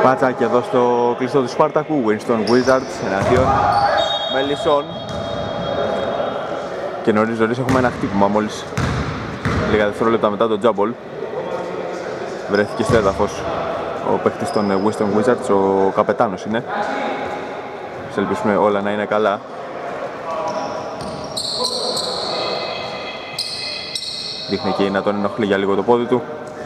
Μάτσα και εδώ στο κλειστό του Σπάρτακου. Winston Wizards εναντίον Μελισσών. Και νωρίς έχουμε ένα χτύπημα μόλις λίγα δευτερόλεπτα μετά το τζάμπολ. Βρέθηκε στο έδαφος ο παίκτης των Winston Wizards, ο καπετάνος είναι. Σε ελπίσουμε όλα να είναι καλά. Δείχνει και να τον ενοχλεί για λίγο το πόδι του.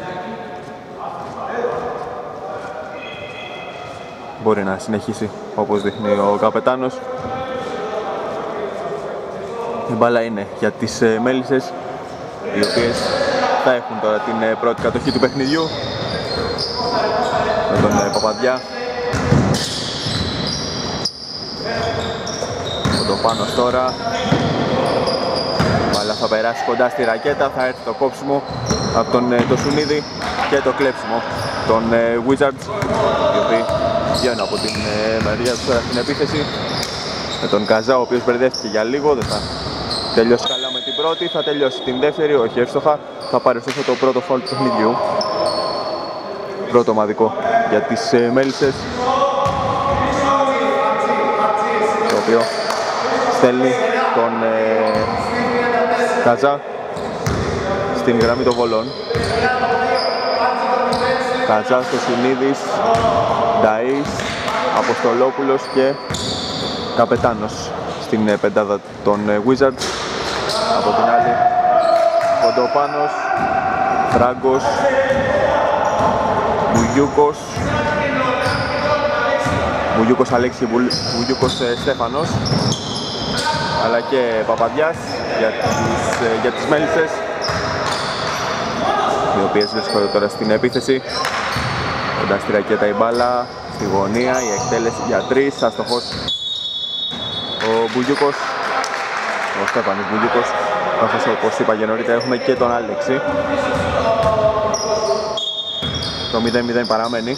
Μπορεί να συνεχίσει όπως δείχνει ο καπετάνος. Η μπάλα είναι για τις Μέλισσες, οι οποίες θα έχουν τώρα την πρώτη κατοχή του παιχνιδιού με τον Παπαδιά. Το πάνω τώρα. Αλλά θα περάσει κοντά στη ρακέτα, θα έρθει το κόψιμο από τον Σουνίδη και το κλέψιμο των Wizards, οι οποίοι βγαίνουν από την μεριά τους τώρα στην επίθεση με τον Καζά, ο οποίος μπερδεύτηκε για λίγο, δεν θα τελειώσει καλά με την πρώτη, θα τελειώσει την δεύτερη, όχι εύστοχα, θα πάρει ωστόσο το πρώτο φάουλ του παιχνιδιού. Πρώτο ομαδικό για τις Μέλισσες, το οποίο στέλνει τον Καζά στην γραμμή των βολών. Καζά στο Σουνίδης, Νταΐς, Αποστολόπουλος και καπετάνος στην πεντάδα των Wizards. Από την άλλη Κοντοπάνος, Φράγκος, Μπουγιούκος Αλέξη, Μπουγιούκος Στέφανος, αλλά και Παπαδιάς για τις Μέλισσες, οι οποίες βρίσκονται τώρα στην επίθεση. Κοντά στη ρακέτα η μπάλα, στη γωνία, η εκτέλεση για 3, αστοχός ο Μπουγιούκος, ο Στέφανος Μπουγιούκος, καθώς όπως είπα και νωρίτερα έχουμε και τον Άλεξη. Το 0-0 παραμένει.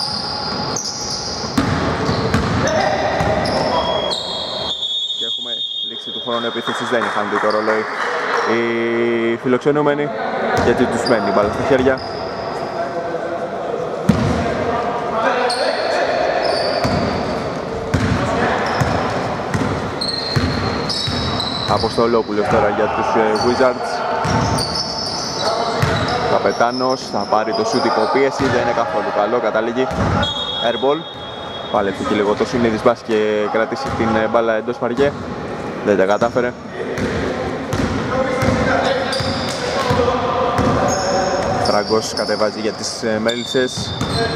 Και έχουμε λήξη του χρόνου επίθεσης, δεν είχαν δει το ρολόι οι φιλοξενούμενοι, γιατί τους μένει η μπάλα στα χέρια. Αποστολόπουλος τώρα για τους Wizards. Καπετάνος θα πάρει το σούτ υποπίεση, δεν είναι καθόλου καλό, καταλήγει airball. Πάλεψε και λίγο το Σουνίδης μπας και κρατήσει την μπάλα εντός παριέ, δεν τα κατάφερε. Φράγκος κατεβάζει για τις Μέλισσες.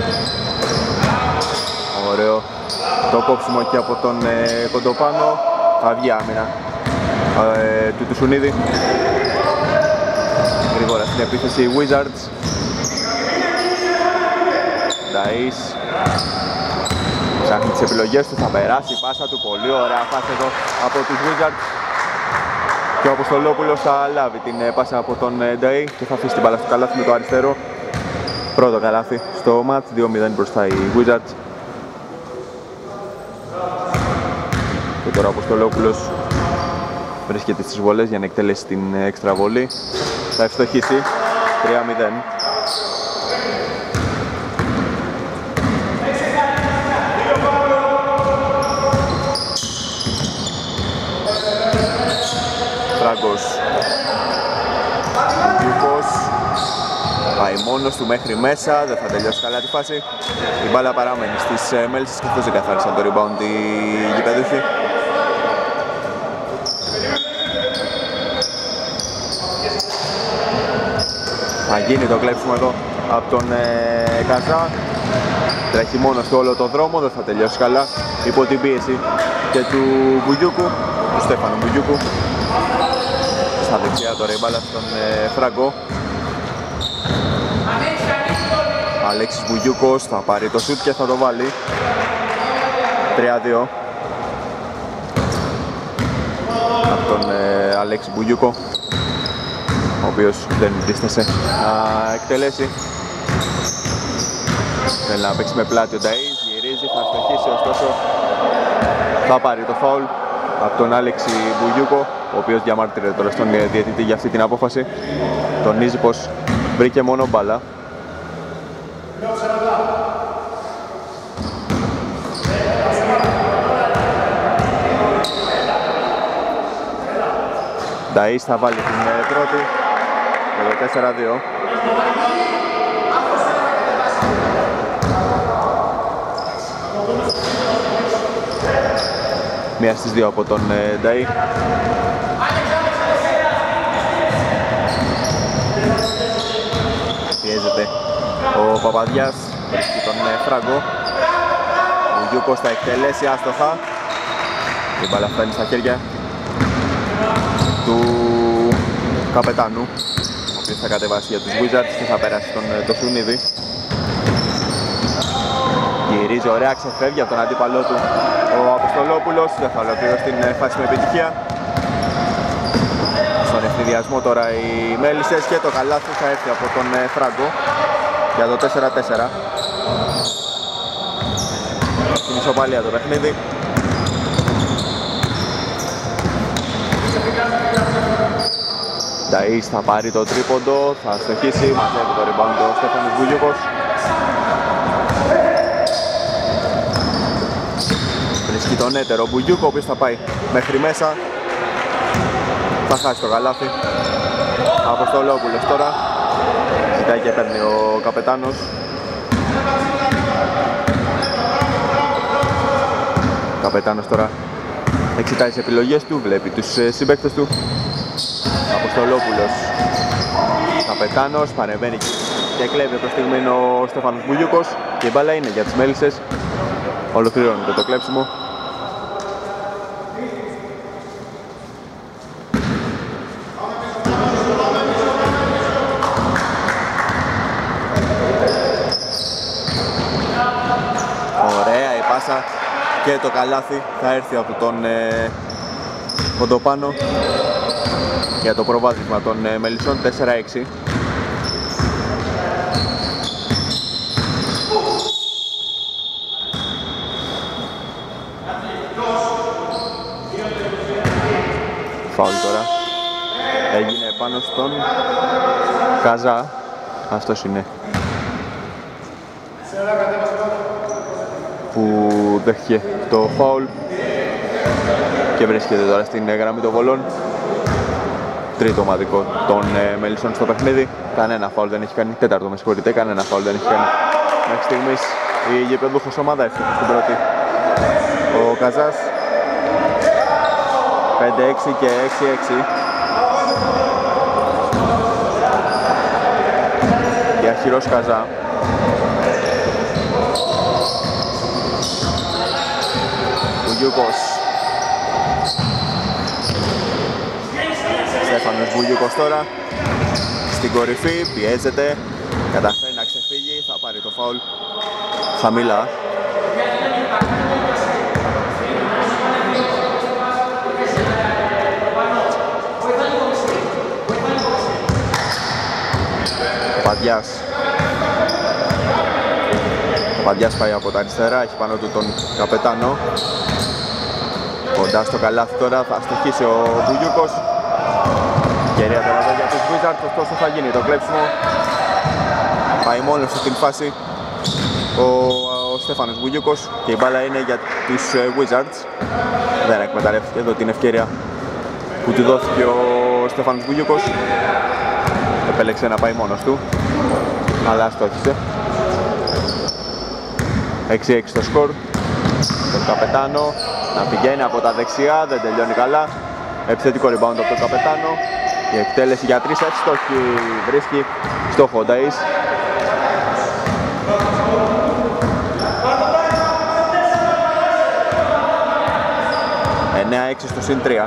Ωραίο το κόψιμο και από τον Κοντοπάνο. Θα βγει άμυνα του Σουνίδη. Γρήγορα στην επίθεση οι Wizards. Νταΐς ψάχνει τις επιλογές του, θα περάσει η πάσα του, πολύ ωραία πάσα εδώ από τους Wizards. Και ο Αποστολόπουλος θα λάβει την πάσα από τον Νταΐ και θα αφήσει την μπάλα στο καλάθι με το αριστερό. Πρώτο καλάθι στο μάτς, 2-0 μπροστά οι Wizards. Και τώρα ο Αποστολόπουλος βρίσκεται στις βολές για να εκτελέσει την έξτρα βολή. Θα ευστοχίσει, 3-0. Φράγκος, Γιούκος, πάει μόνος του μέχρι μέσα, δεν θα τελειώσει καλά τη φάση. Η μπάλα παραμένει στις Μέλισσες και αυτός δεν καθάρισαν το rebound οι γηπεδούχοι. Θα γίνει το κλέψιμο εδώ από τον Καζά. Τρέχει μόνος του όλο το δρόμο, δεν θα τελειώσει καλά υπό την πίεση και του Μπουγιούκου, του Στέφανου Μπουγιούκου. Στα δεξιά τώρα η μπάλα στον Φράγκο. Αλέξης Μπουγιούκος θα πάρει το σουτ και θα το βάλει. 3-2 από τον Αλέξη Μπουγιούκο, ο οποίος δεν δίστασε να εκτελέσει. Θέλει να παίξει με πλάτη ο Νταΐς, γυρίζει, θα στοχίσει, ωστόσο θα πάρει το φάουλ από τον Άλεξη Μπουγιούκο, ο οποίος διαμάρτυρε τώρα στον διαιτητή για αυτή την απόφαση. Τονίζει πως βρήκε μόνο μπάλα. Νταΐς θα βάλει την πρώτη για το 4-2. Μία στις δύο από τον Νταΐ. Πιέζεται ο Παπαδιάς, βρίσκει τον Φράγκο. Ο Γιούκος θα εκτελέσει άστοχα. Η μπάλα φτάνει στα χέρια του Καπετάνου, ο οποίος θα κατεβάσει για τους Wizards και θα περάσει το Σουνίδη. Γυρίζει ωραία, ξεφεύγει από τον αντίπαλό του ο Αποστολόπουλος, δεν θα ολοκληρώσει την φάση με επιτυχία. Στον ευνηδιασμό τώρα οι Μέλισσες και το καλάθι θα έρθει από τον Φράγκο για το 4-4. Στην ισοπαλία το παιχνίδι. Νταΐς θα πάρει το τρίποντο, θα στοχίσει, μαζεύει το rebound ο Στέφανος Βουγιούκος. Βρίσκει τον έτερο Βουγιούκο, ο οποίος θα πάει μέχρι μέσα. Θα χάσει το καλάθι. Αποστολόπουλος τώρα. Ζητάει και παίρνει ο Καπετάνος. Καπετάνος τώρα εξητάει τις επιλογές του, βλέπει τους συμπαίκτες του. Αποστολόπουλος, Καπετάνος, παρεμβαίνει και κλέβει προς στιγμή ο Στέφανος Βουγιούκος και η μπάλα είναι για τις Μέλισσες. Ολοκληρώνεται το κλέψιμο. Ωραία η πάσα και το καλάθι θα έρθει από τον Κοντοπάνο για το προβάδισμα των Μελισσών 4-6. Φάουλ τώρα. Έγινε πάνω στον Καζά. Αυτός είναι που δέχτηκε το φάουλ και βρίσκεται τώρα στην γραμμή των βολών. Τρίτο ομαδικό των Μελισσών στο παιχνίδι. Κανένα φάουλ δεν έχει κάνει. Τέταρτο με συγχωρείτε. Κανένα φάουλ δεν έχει κάνει μέχρι στιγμής η γηπεδούχος ομάδα. Ευτυχώς στην πρώτη ο Καζάς. 5-6 και 6-6. Για χειρός Καζά. Ο Γιούκος. Στέφανος Βουγιούκος τώρα στην κορυφή, πιέζεται, καταφέρει να ξεφύγει, θα πάρει το φάουλ χαμηλά. Ο Παδιάς πάει από τα αριστερά, έχει πάνω του τον Καπετάνο. Κοντά στο καλάθι τώρα θα στοχίσει ο Βουγιούκος. Ευκαιρία τώρα εδώ για τους Wizards, ωστόσο θα γίνει το κλέψιμο. Πάει μόνος στην φάση ο Στέφανος Βουγιούκος και η μπάλα είναι για τους Wizards. Δεν εκμεταλλεύτηκε εδώ την ευκαιρία που του δόθηκε ο Στέφανος Βουγιούκος. Επέλεξε να πάει μόνος του, αλλά στόχισε. 6-6 το σκορ. Τον Καπετάνο να πηγαίνει από τα δεξιά, δεν τελειώνει καλά. Επιθετικό rebound από τον Καπετάνο. Η εκτέλεση για 3 εύστοχη, βρίσκει στόχο ο Νταΐς. ...9-6 στο συν 3.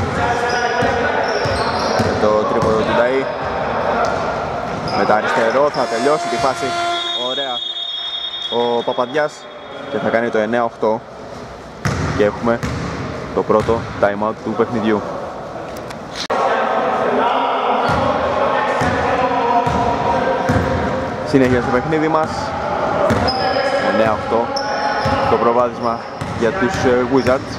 Και το τρίποντο του Νταΐ. Με τα αριστερό θα τελειώσει τη φάση. Ωραία ο Παπαδιάς και θα κάνει το 9-8. Και έχουμε το πρώτο time out του παιχνιδιού. Συνέχεια στο παιχνίδι μας. 9-8 το προβάδισμα για τους Wizards.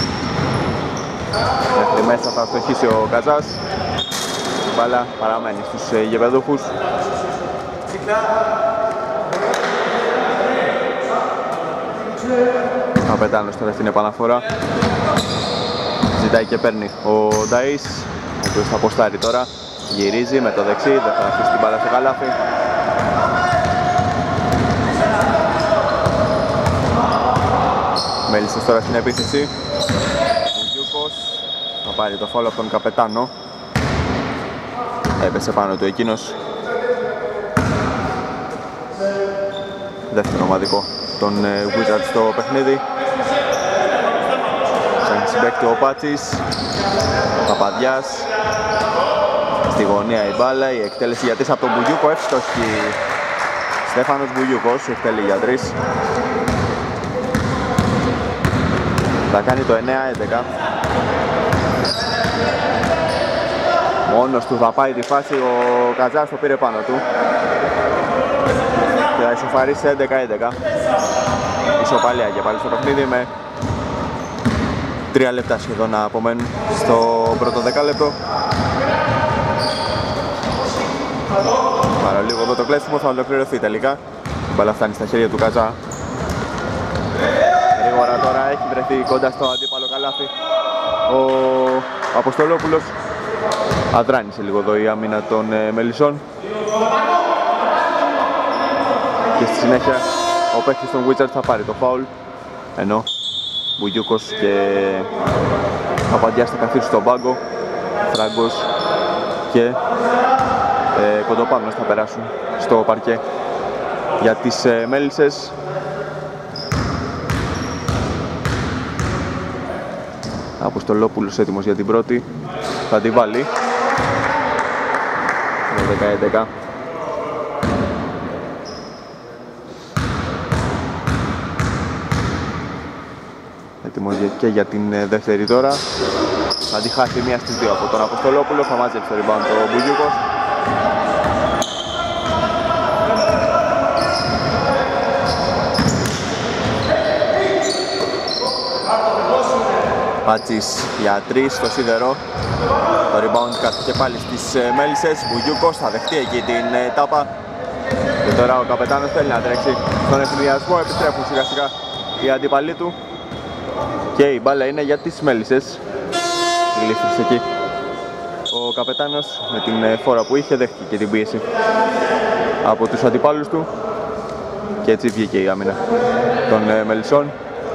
Μέχρι μέσα θα στοχίσει ο Καζάς. Η μπάλα παραμένει στους γηπεδούχους. Καπετάνος τώρα στην επαναφορά. Ζητάει και παίρνει ο Νταΐς. οποίος θα αποστάρει τώρα. Γυρίζει με το δεξί, δεν θα αφήσει την μπάλα στο καλάθι. Μέλισσες τώρα στην επίθεση. Μπουγιούκος θα πάρει το φάουλ από τον Καπετάνο. Έπεσε πάνω του εκείνος. Δεύτερο ομαδικό των Wizards στο παιχνίδι. Σαν συμπαίκτη ο Πάτσης, ο Παπαδιάς. Στη γωνία η μπάλα, η εκτέλεση για 3 από τον Μπουγιούκο, εύστοχη. Στέφανος Μπουγιούκος εκτελεί για 3. Θα κάνει το 9-11. Μόνος του θα πάει τη φάση, ο Κατζάς το πήρε πάνω του. Και θα ισοφαρίσει 11-11. Ισοπαλία και πάλι στο παιχνίδι με 3 λεπτά σχεδόν να απομένουν στο πρώτο δεκάλεπτο. Παραλίγο εδώ το κλέψιμο θα ολοκληρωθεί τελικά. Η μπάλα φτάνει στα χέρια του Κατζά. Γρήγορα τώρα έχει βρεθεί κοντά στο αντίπαλο καλάθι ο Αποστολόπουλος. Αδράνησε λίγο εδώ η άμυνα των Μελισσών. Και στη συνέχεια ο παίκτης των Wizards θα πάρει το φάουλ, ενώ Μπουγιούκος και Παπαντιάς θα καθίσουν στον πάγκο. Φράγκος και Κοντοπάνος θα περάσουν στο παρκέ για τις Μέλισσες. Αποστολόπουλος έτοιμος για την πρώτη, θα την βάλει. 10-11. Έτοιμος και για την δεύτερη τώρα. Θα τη χάσει μία στις δύο από τον Αποστολόπουλο, θα μαζέψει το rebound το Μπουγιούκος. Πάτσης για 3 στο σίδερο. Το rebound κάθεται και πάλι στις Μέλισσες. Μπουγιούκος θα δεχτεί εκεί την τάπα. Και τώρα ο Καπετάνος θέλει να τρέξει στον ευθυνδιασμό. Επιστρέφουν σιγά σιγά οι αντίπαλοι του. Και η μπάλα είναι για τις Μέλισσες. Γλύφτησε εκεί ο Καπετάνος με την φόρα που είχε, δέχτηκε και την πίεση από τους αντιπάλους του. Και έτσι βγήκε η άμυνα των Μελισσών.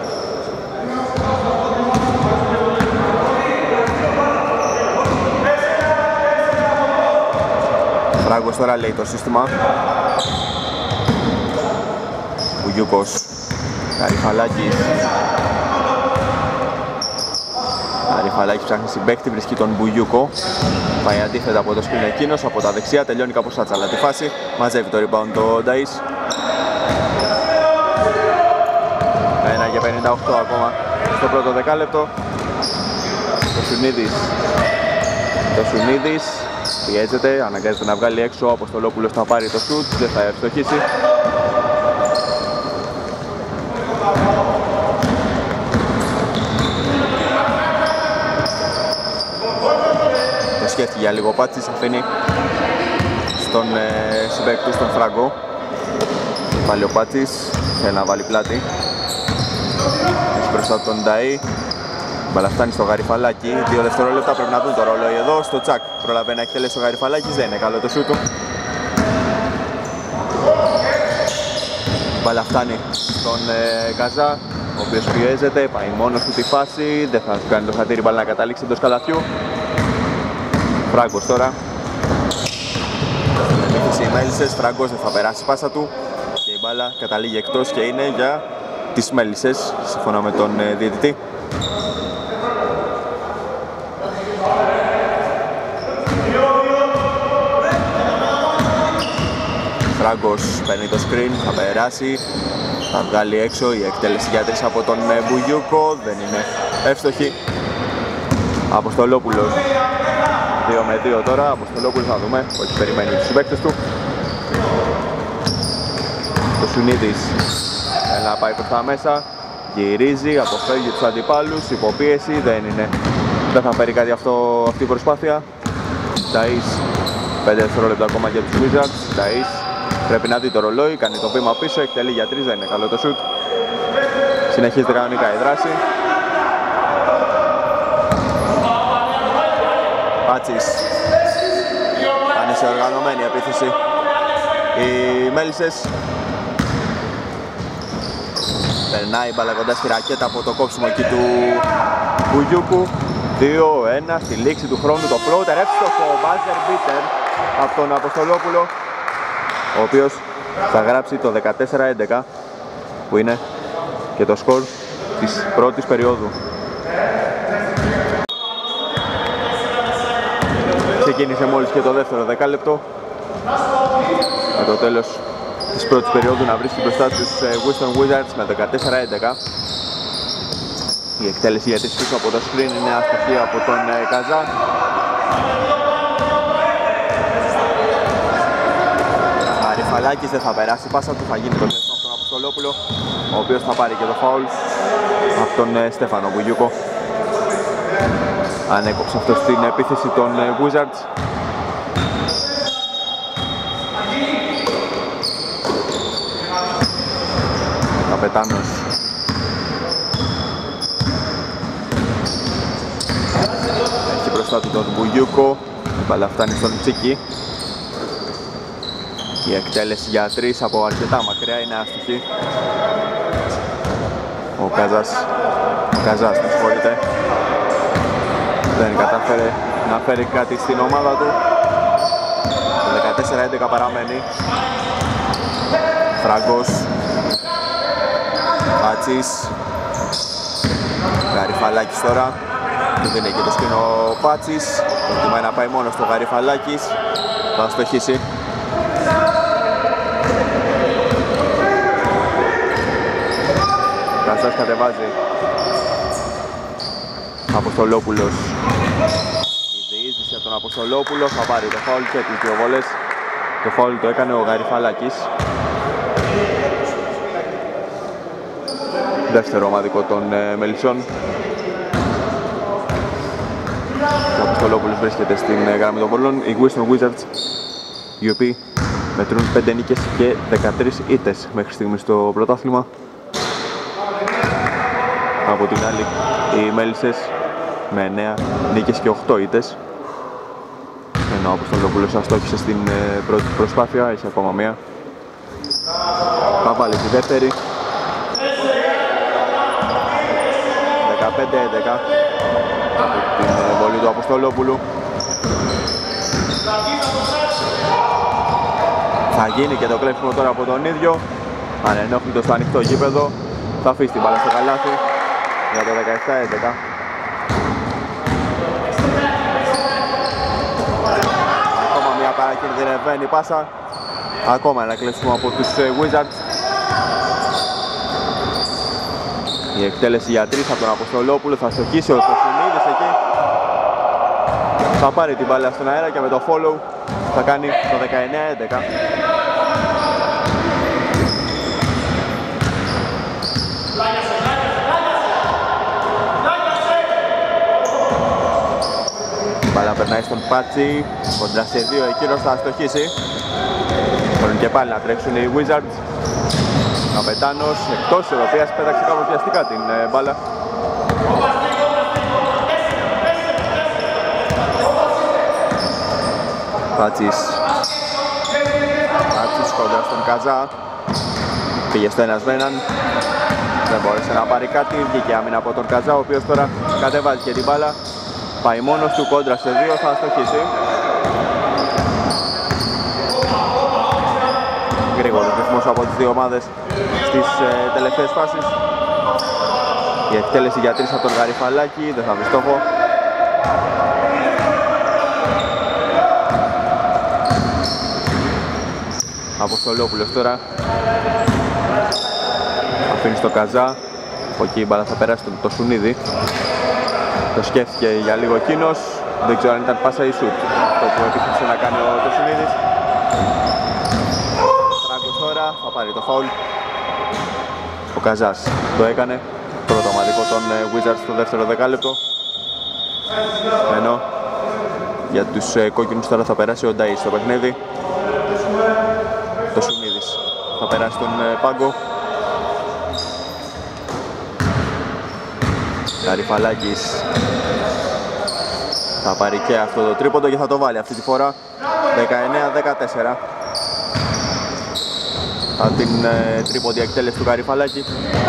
Φράγκος τώρα λέει το σύστημα. Μπουγιούκος, Καρυφαλάκης. Καρυφαλάκης ψάχνει συμπαίκτη, βρίσκει τον Μπουγιούκο. Πάει αντίθετα από το σκριν εκείνος, από τα δεξιά, τελειώνει κάπως άτσαλα τη φάση. Μαζεύει το rebound το Νταΐς. 1 και 58 ακόμα στο πρώτο δεκάλεπτο. Το Σουνίδης πιέζεται, αναγκάζεται να βγάλει έξω, ο Αποστολόπουλος θα πάρει το σουτ, δεν θα ευστοχίσει. Το σκέφτηκε για λίγο Πάτσης, αφήνει στον συμπαίκτη στον Φράγκο. Πάλι ο Πάτσης, θέλει να βάλει πλάτη. Έχει μπροστά τον Νταΐ. Μπαλά φτάνει στο Γαριφαλάκι, 2 δευτερόλεπτα πρέπει να δουν το ρολόι εδώ. Στο τσακ προλαβαίνει να εκτελέσει ο Γαριφαλάκης, δεν είναι καλό το σούτ του. Μπαλά φτάνει στον Καζά, ο οποίος πιέζεται, πάει μόνος του τη φάση, δεν θα του κάνει το χατήρι μπαλά να καταλήξει εντός καλαθιού. Φράγκος τώρα. Επίθεση οι Μέλισσες, Φράγκος δεν θα περάσει πάσα του και η μπάλα καταλήγει εκτός και είναι για τις Μέλισσες, σύμφωνα με τον διαιτητή. Φράγκος παίρνει το screen, θα περάσει, θα βγάλει έξω, η εκτέλεση για 3 από τον Μπουγιούκο, δεν είναι εύστοχη. Αποστολόπουλος, 2 με 2 τώρα, Αποστολόπουλος θα δούμε, όχι περιμένει τους συμπαίκτες του. Το Σουνίδης θέλει να πάει προς τα μέσα, γυρίζει, αποφεύγει τους αντιπάλους, υποπίεση, δεν θα φέρει κάτι αυτή η προσπάθεια. Νταΐς, 5 δευτερόλεπτα ακόμα για τους Wizards. Νταΐς πρέπει να δει το ρολόι, κάνει το βήμα πίσω, εκτελεί για 3, δεν είναι καλό το σουτ. Συνεχίζεται κανονικά η δράση. Πάτσης. Κάνει σε οργανωμένη επίθεση οι Μέλισσες. Περνάει μπάλα κοντά στη ρακέτα από το κόψιμο εκεί του Μπουγιούκου. 2-1 στη λήξη του χρόνου, το floater εύστοχο buzzer beater από τον Αποστολόπουλο, ο οποίος θα γράψει το 14-11 που είναι και το σκορ της πρώτης περίοδου. Ξεκίνησε μόλις και το δεύτερο δεκάλεπτο, με το τέλος της πρώτης περίοδου να βρίσκει μπροστά τους Western Wizards με 14-11. Η εκτέλεση για τις πίσω από το screen είναι αστοχή από τον Καζά. Γαριφαλάκης δεν θα περάσει, πάσα του θα γίνει το κλέψιμο από τον Αποστολόπουλο, ο οποίος θα πάρει και το φάουλ από τον Στέφανο Μπουγιούκο. Ανέκοψε αυτό στην επίθεση των Wizards. Καπετάνος έχει μπροστά του τον Μπουγιούκο, η μπάλα φτάνει στον Τσίκη. Η εκτέλεση για 3 από αρκετά μακριά είναι άστοχη. Ο Καζάς με συγχωρείτε, δεν κατάφερε να φέρει κάτι στην ομάδα του. Το 14-11 παραμένει. Φράγκος, Πάτσης, Γαριφαλάκης τώρα, του δίνει και το σκηνό Πάτσης, προτιμάει να πάει μόνο στο Γαριφαλάκης, θα στοχίσει. Καζάς κατεβάζει. Αποστολόπουλος. Η διείσδυση από τον Αποστολόπουλο θα πάρει το φάουλ και τις δύο βόλες. Το φάουλ το έκανε ο Γαριφαλάκης. Δεύτερο ομαδικό των Μελισσών. Ο Αποστολόπουλος βρίσκεται στην γραμμή των βολών. Οι Western Wizards, οι οποίοι μετρούν 5 νίκες και 13 ήττες μέχρι στιγμής στο πρωτάθλημα. Από την άλλη, οι Μέλισσες με 9 νίκες και 8 ήττες. Ενώ ο Αποστολόπουλος αστόχησε στην πρώτη προσπάθεια, έχει ακόμα μία. Θα βάλει τη δεύτερη. 15-11 από την βολή του Αποστολόπουλου. Θα γίνει και το κλέψιμο τώρα από τον ίδιο. Ανενόχλητο στο ανοιχτό γήπεδο. Θα αφήσει την μπάλα στο καλάθι για το 17-11. Ακόμα μια παρακινδυνευμένη πάσα. Ακόμα ένα κλέψιμο από τους Wizards. Η εκτέλεση για 3 από τον Αποστολόπουλο, θα στοχίσει ο Κοσουνίδης εκεί. Θα πάρει την μπάλα στον αέρα και με το follow θα κάνει το 19-11. Η μπάλα περνάει στον Πάτσι, κοντά σε 2 εκείνος θα στοχίσει. Μπορούν και πάλι να τρέξουν οι Wizards. Καπετάνος εκτός της οποίας πέταξε κάπως βιαστικά την μπάλα. Πάτσης κοντά στον Καζά. Πήγε στο ένας με έναν. Δεν μπόρεσε να πάρει κάτι. Βγήκε άμυνα από τον Καζά, ο οποίος τώρα κατεβάζει και την μπάλα. Πάει μόνος του κόντρα σε 2, θα αστοχίσει. Γρήγορος ρυθμός από τις δύο ομάδες στις τελευταίες φάσεις. Η εκτέλεση για 3 από τον Γαριφαλάκη, δεν θα βρει στόχο. Αποστολόπουλος τώρα αφήνει στο Καζά. Από εκεί η μπάλα θα περάσει το Σουνίδη. Το σκέφτηκε για λίγο εκείνος. Δεν ξέρω αν ήταν πάσα ή σουτ αυτό που επίθεσε να κάνει το Σουνίδης. Τώρα θα πάρει το φάουλ. Ο Καζάς το έκανε. Πρώτο ομαδικό των Wizards στο δεύτερο δεκάλεπτο. Ενώ για τους κόκκινους τώρα θα περάσει ο Νταΐς στο παιχνίδι. Το Σουνίδης θα περάσει τον πάγκο. Γαριφαλάκης Θα πάρει και αυτό το τρίποντο και θα το βάλει αυτή τη φορά. 19-14. Από την τρίποντη εκτέλεση του Γαριφαλάκη.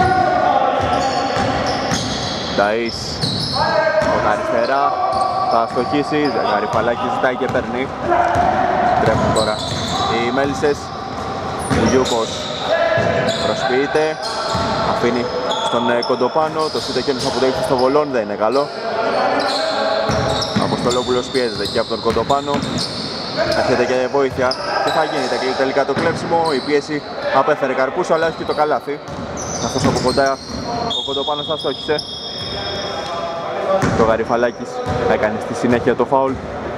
Νταΐς από τα αριστερά θα στοχίσει. Γαριφαλάκη ζητάει και παίρνει. Τρέχουν τώρα οι Μέλισσες. Μπουγιούκος προσποιείται. Αφήνει στον Κοντοπάνο. Το σούτ εκείνος από το ύψος στο βολόν δεν είναι καλό. Αποστολόπουλος πιέζεται και από τον Κοντοπάνο. Έρχεται και βοήθεια και θα γίνει τελικά το κλέψιμο. Η πίεση απέφερε καρπούς, αλλά έχει και το καλάθι. Αυτός από κοντά ο Κοντοπάνος θα στόχισε. Το Γαριφαλάκης έκανε στη συνέχεια το φάουλ.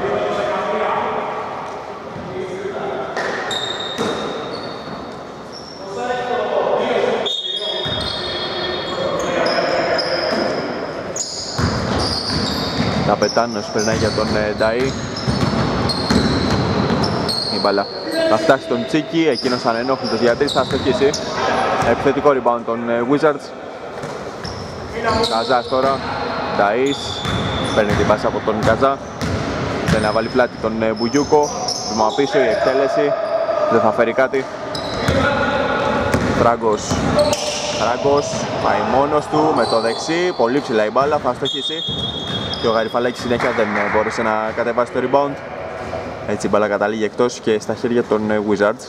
Καπετάνος περνάει για τον Νταΐ. Η μπάλα θα φτάσει στον Τσίκη, εκείνος ανενόχλητος για 3 θα στοχίσει. Επιθετικό rebound των Wizards. Καζάς τώρα, Νταΐς παίρνει την πάσα από τον Καζά. Θέλει να βάλει πλάτη τον Μπουγιούκο. Βήμα πίσω, η εκτέλεση δεν θα φέρει κάτι. Φράγκος πάει μόνος του με το δεξί, πολύ ψηλά η μπάλα, θα στοχίσει. Και ο Γαριφαλάκης συνέχεια δεν μπόρεσε να κατεβάσει το rebound. Έτσι η μπάλα καταλήγει εκτός και στα χέρια των Wizards.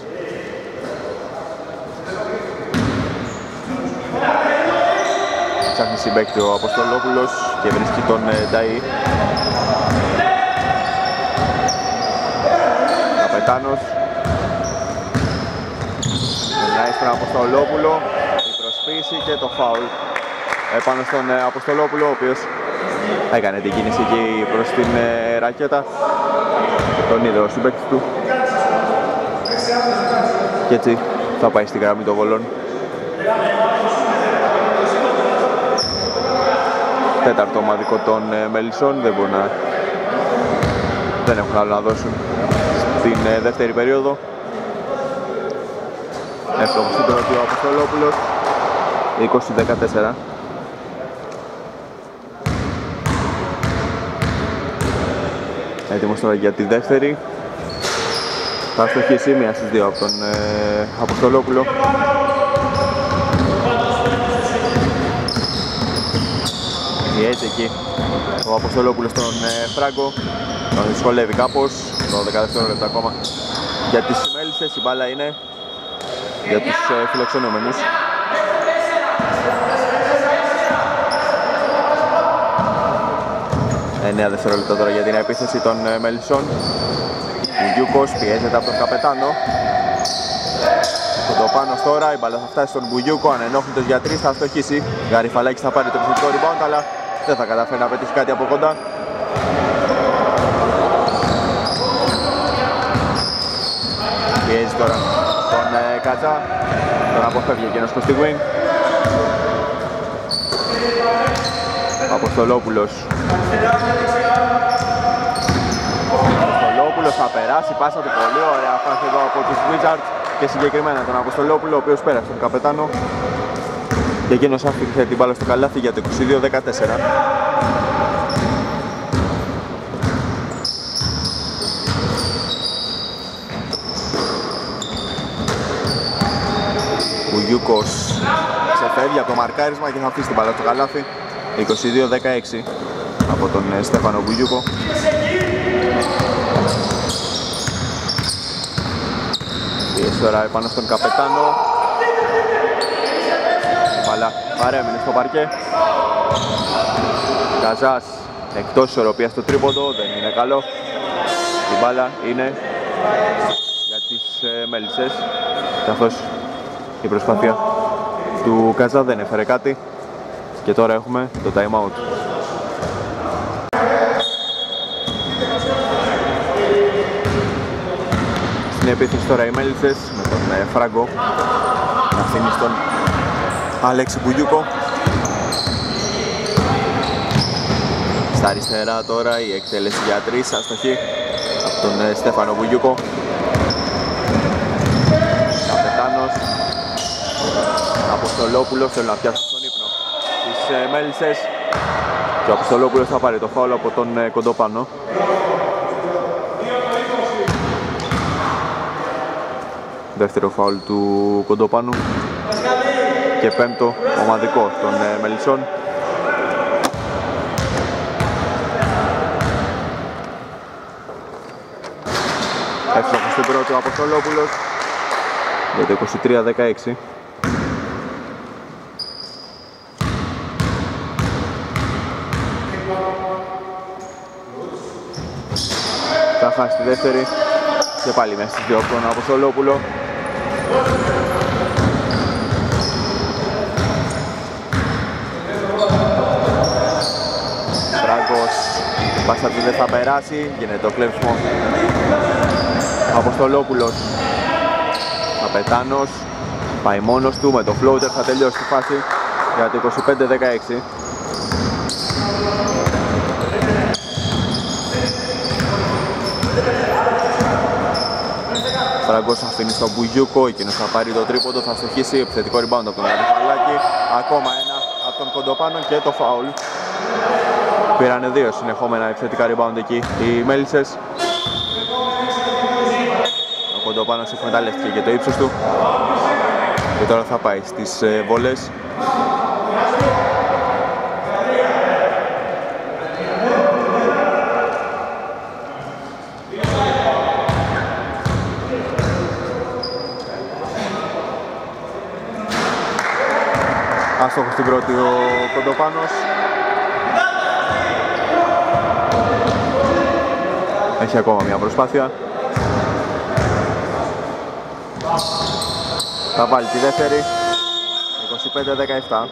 Ψάχνει συμπαίκτη ο Αποστολόπουλος και βρίσκει τον Νταΐ. Καπετάνος μιλάει στον Αποστολόπουλο. Η προσποίηση και το φάουλ επάνω στον Αποστολόπουλο, ο οποίος έκανε την κίνηση εκεί προς την ρακέτα. Τον είδε ο συμπαίκτης του. Και έτσι θα πάει στη γραμμή των βολών. Τέταρτο ομαδικό των Μελισσών. Δεν έχουν άλλο να δώσουν στην δεύτερη περίοδο. Εύστοχος στην πρώτη ο Αποστολόπουλος. 20-14. Έτοιμος τώρα για τη δεύτερη. Θα στοχίσει μία στις δύο από τον Αποστολόπουλο. Πιέζει εκεί ο Αποστολόπουλος στον Φράγκο. Τον δυσκολεύει κάπως. 12 δευτερόλεπτα ακόμα για τις Μέλισσες. Η μπάλα είναι για τους φιλοξενούμενους. Εννέα δευτερόλεπτα τώρα για την επίθεση των Μελισσών. Μπουγιούκος πιέζεται από τον Καπετάνο. Κοντοπάνος τώρα, η μπάλα θα φτάσει στον Μπουγιούκο, ανενόχλητος για 3, θα στοχίσει. Γαριφαλάκης θα πάρει το επιθετικό rebound, αλλά δεν θα καταφέρει να πετύχει κάτι από κοντά. Πιέζει τώρα τον Κατσά, τον αποφεύγει εκείνος προς τη wing. Αποστολόπουλος θα περάσει, πάσα του πολύ ωραία φάση εδώ από τους Wizards και συγκεκριμένα τον Αποστολόπουλο, ο οποίος πέρασε τον Καπετάνο και εκείνος άφησε την μπάλα στο καλάθι για το 22-14. Ο Γιούκος ξεφεύγει από το μαρκάρισμα και θα αφήσει την μπάλα στο καλάθι. 22-16 από τον Στέφανο Μπουγιούκο. Πιέζει τώρα επάνω στον Καπετάνο. Μπάλα παρέμεινε στο παρκέ. Καζάς εκτός ισορροπίας στο τρίποντο, δεν είναι καλό. Η μπάλα είναι για τις Μέλισσες, καθώς η προσπάθεια του Καζά δεν έφερε κάτι. Και τώρα έχουμε το time out. Στην επίθεση τώρα οι Μέλισσες με τον Φράγκο να αφήνει στον Αλέξη Μπουγιούκο. Στα αριστερά τώρα η εκτέλεση για 3, αστοχή από τον Στέφανο Μπουγιούκο. Καπετάνος, Αποστολόπουλος θέλουν να πιάσουν στον ύπνο τις Μέλισσες. Και ο Αποστολόπουλος θα πάρει το φάουλ από τον Κοντοπάνο. Δεύτερο φάουλ του Κοντοπάνου και πέμπτο ομαδικό των Μελισσών. Εύστοχος στην πρώτη ο Αποστολόπουλος για το 23-16. Θα χάσει τη δεύτερη και πάλι μέσα στις δύο από τον Αποστολόπουλο. Φράγκος, πάσα του δεν θα περάσει, γίνεται το κλέψιμο. Αποστολόπουλος, Καπετάνος, πάει μόνος του με το floater, θα τελειώσει τη φάση για το 25-16. Φράγκος αφήνει στον Μπουγιούκο, εκείνος θα πάρει το τρίποντο, θα στοχίσει, επιθετικό rebound από τον Γαρυφαλάκη. Ακόμα ένα από τον Κοντοπάνο και το φάουλ. Πήρανε δύο συνεχόμενα επιθετικά rebound εκεί οι Μέλισσες. Ο Κοντοπάνος εκμεταλλεύτηκε και το ύψος του και τώρα θα πάει στις βολές. Άστοχος στην πρώτη ο Κοντοπάνος. Έχει ακόμα μια προσπάθεια. Θα βάλει τη δεύτερη. 25-17.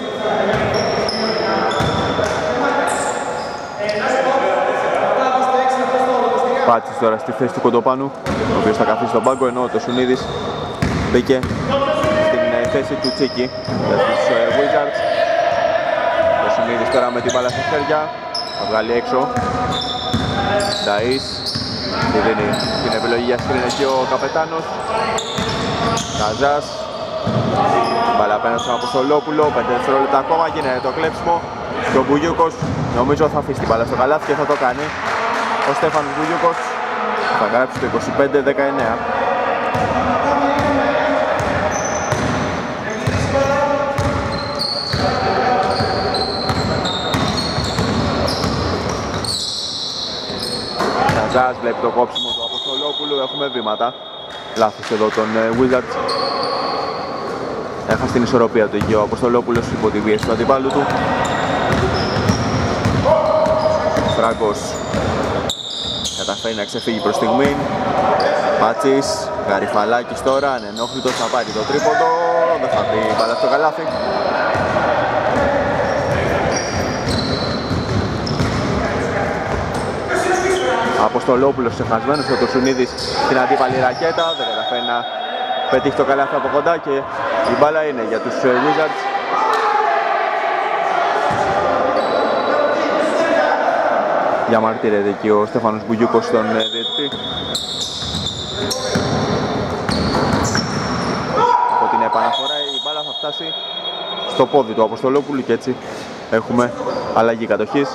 Πάτησης τώρα στη θέση του Κοντοπάνου, ο οποίος θα καθίσει στον πάγκο, ενώ το Σουνίδης μπήκε στην θέση του Τσίκη για τους Wizards. Ο Σουνίδης τώρα με την μπάλα στα χέρια, θα βγάλει έξω. Νταΐς, του δίνει την επιλογή για σκριν εκεί ο Καπετάνος. Καζάς, μπάλα απέναντι στον Αποστολόπουλο, 5 δευτερόλεπτα ακόμα, γίνεται το κλέψιμο. Και ο Μπουγιούκος νομίζω θα αφήσει την μπάλα στο καλάθι και θα το κάνει. Ο Στέφανος Μπουγιούκος θα γράψει το 25-19. Καζάς βλέπει το κόψιμο του Αποστολόπουλου, έχουμε βήματα. Λάθος εδώ τον Wizards. Έχασε την ισορροπία του εκεί ο Αποστολόπουλος υπό τη πίεση του αντιπάλου του. Φράγκος καταφέρει να ξεφύγει προς στιγμή. Πάτσης, Γαρυφαλάκης τώρα, ανενόχλητος, θα πάρει το τρίποντο, δεν θα μπει μπάλα στο καλάθι. Αποστολόπουλος ξεχασμένος, ο Τοσουνίδης στην αντίπαλη ρακέτα, δεν καταφέρει να πετύχει το καλάθι από κοντά και η μπάλα είναι για τους Wizards. Διαμαρτύρεται εκεί ο Στέφανος Μπουγιούκος στον διαιτητή. Από την επαναφορά η μπάλα θα φτάσει στο πόδι του Αποστολόπουλου και έτσι έχουμε αλλαγή κατοχής.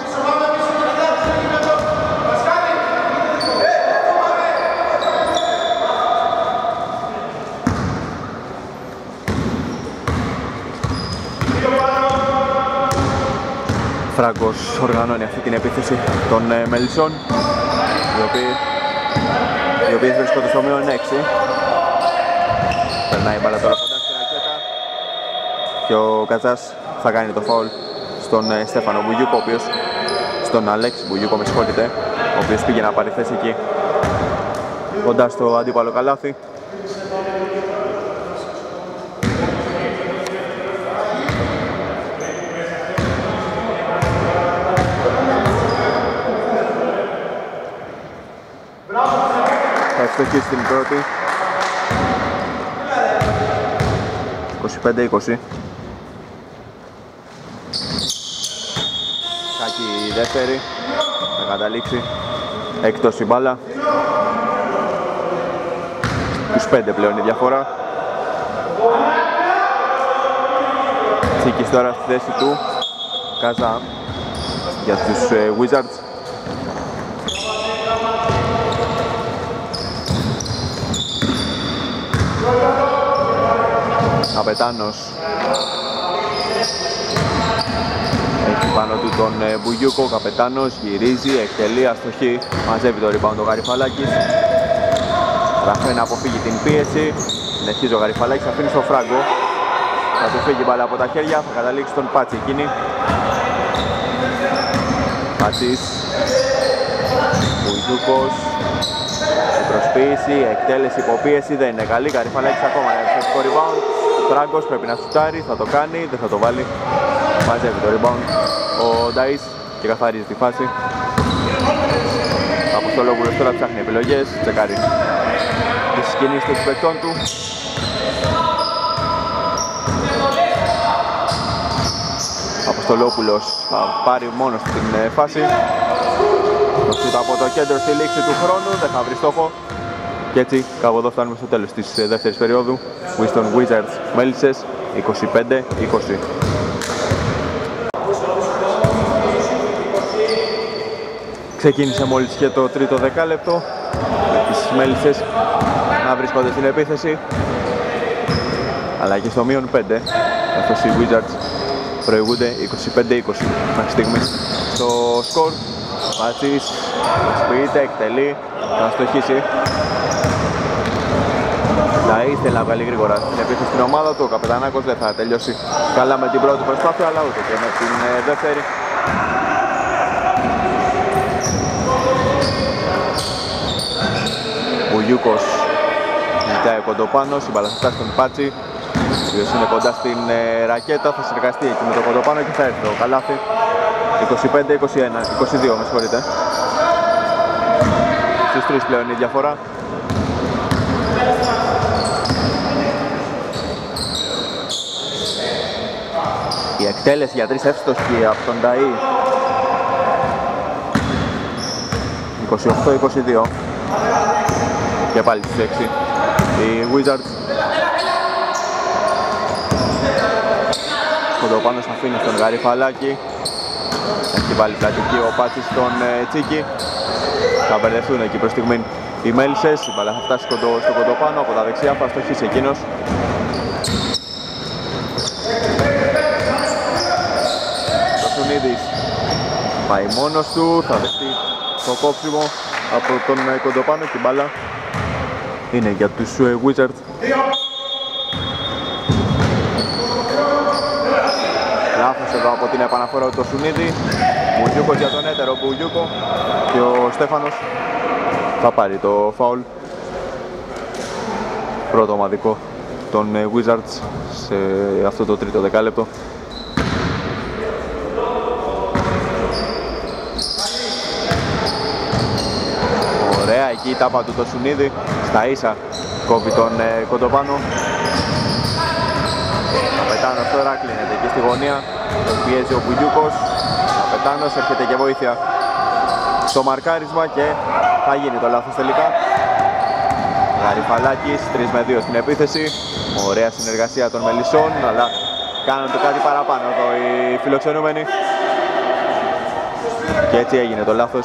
Φράγκος οργανώνει αυτή την επίθεση των Μελισσών, οι οποίοι βρίσκονται στο μείον 6. Περνάει η μπάλα τώρα κοντά στην ρακέτα και ο Κατσάς θα κάνει το φάουλ στον Στέφανο Μπουγιούκο, ο οποίος, στον Αλέξη Μπουγιούκο με συγχωρείτε, ο οποίος πήγε να πάρει θέση εκεί κοντά στο αντίπαλο καλάθι. Θα ευστοχίσει στην πρώτη. 25-20. Κάκη η δεύτερη. Θα καταλήξει εκτός η μπάλα. 25 πλέον η διαφορά. Τσίκης τώρα στη θέση του Καζά. για τους Wizards. Καπετάνος έχει πάνω του τον Μπουγιούκο. Καπετάνος γυρίζει, εκτελεί, αστοχή, μαζεύει το rebound ο Γαριφαλάκης. Καταφέρει να αποφύγει την πίεση. Συνεχίζει ο Γαριφαλάκης, αφήνει στο Φράγκο. Θα του φύγει μπάλα από τα χέρια, θα καταλήξει τον Πάτσι εκείνη. Πάτσις, Μπουγιούκος, η προσποίηση, εκτέλεση, υποπίεση, δεν είναι καλή. Γαριφαλάκης ακόμα ένα επιθετικό rebound. Φράγκος πρέπει να σουτάρει, θα το κάνει, δεν θα το βάλει. Μαζεύει το rebound ο Νταΐς και καθαρίζει τη φάση. Αποστολόπουλος τώρα ψάχνει επιλογές, τσεκάρει τις κινήσεις των παικτών του. Αποστολόπουλος θα πάρει μόνος την φάση. Το σούτ από το κέντρο στη λήξη του χρόνου, δεν θα βρει στόχο. Και έτσι κάπου εδώ φτάνουμε στο τέλος της δεύτερης περίοδου. Weston Wizards Μέλισσες 25-20. Ξεκίνησε μόλις και το τρίτο δεκάλεπτο. Τις Μέλισσες να βρίσκονται στην επίθεση, αλλά και στο μείον 5, καθώς οι Wizards προηγούνται 25-20 μέχρι στιγμής. Στο σκορ, Πάτσις προσποιείται, εκτελεί, θα στοχίσει. Θα ήθελε να βγάλει γρήγορα την επίθεση στην ομάδα του. Ο Καπετανάκος δεν θα τελειώσει καλά με την πρώτη προσπάθεια, αλλά ούτε και με την δεύτερη. Μπουγιούκος ζητάει κοντοπάνος, η μπάλα θα φτάσει στον Πάτσι, ο οποίος είναι κοντά στην ρακέτα, θα συνεργαστεί εκεί με το κοντοπάνο και θα έρθει το καλάθι. 25-21, 22 με συγχωρείτε. Στους 3 πλέον η διαφορά. Η εκτέλεση για 3 εύστοχη από τον Νταΐ. 28-22. Και πάλι στους 6 οι Wizards. Κοντοπάνος αφήνει στον Γαριφαλάκη. Έχει βάλει πλατική ο Πάτσης στον Τσίκη. Θα μπερδευτούν εκεί προς στιγμή οι Μέλισσες. Η μπάλα θα φτάσει στο κοντοπάνο από τα δεξιά, θα στοχίσει εκείνος. Το Σουνίδης πάει μόνος του, θα δεχτεί το κόψιμο από τον κοντοπάνο και η μπάλα είναι για τους Wizards. Λάθος εδώ από την επαναφορά του Σουνίδη. Μπουγιούκος για τον έτερο Μπουγιούκο και ο Στέφανος θα πάρει το φάουλ. Πρώτο ομαδικό των Wizards σε αυτό το τρίτο δεκάλεπτο. Ωραία, εκεί η τάπα του το Σουνίδη, στα ίσα κόβει τον κοντοπάνο. Καπετάνος τώρα κλείνεται εκεί στη γωνία, τον πιέζει ο Μπουγιούκος. Καπετάνος έρχεται και βοήθεια στο μαρκάρισμα και θα γίνει το λάθος τελικά. Γαριφαλάκης 3 με 2 στην επίθεση. Ωραία συνεργασία των Μελισσών, αλλά κάνουν το κάτι παραπάνω εδώ οι φιλοξενούμενοι. Και έτσι έγινε το λάθος.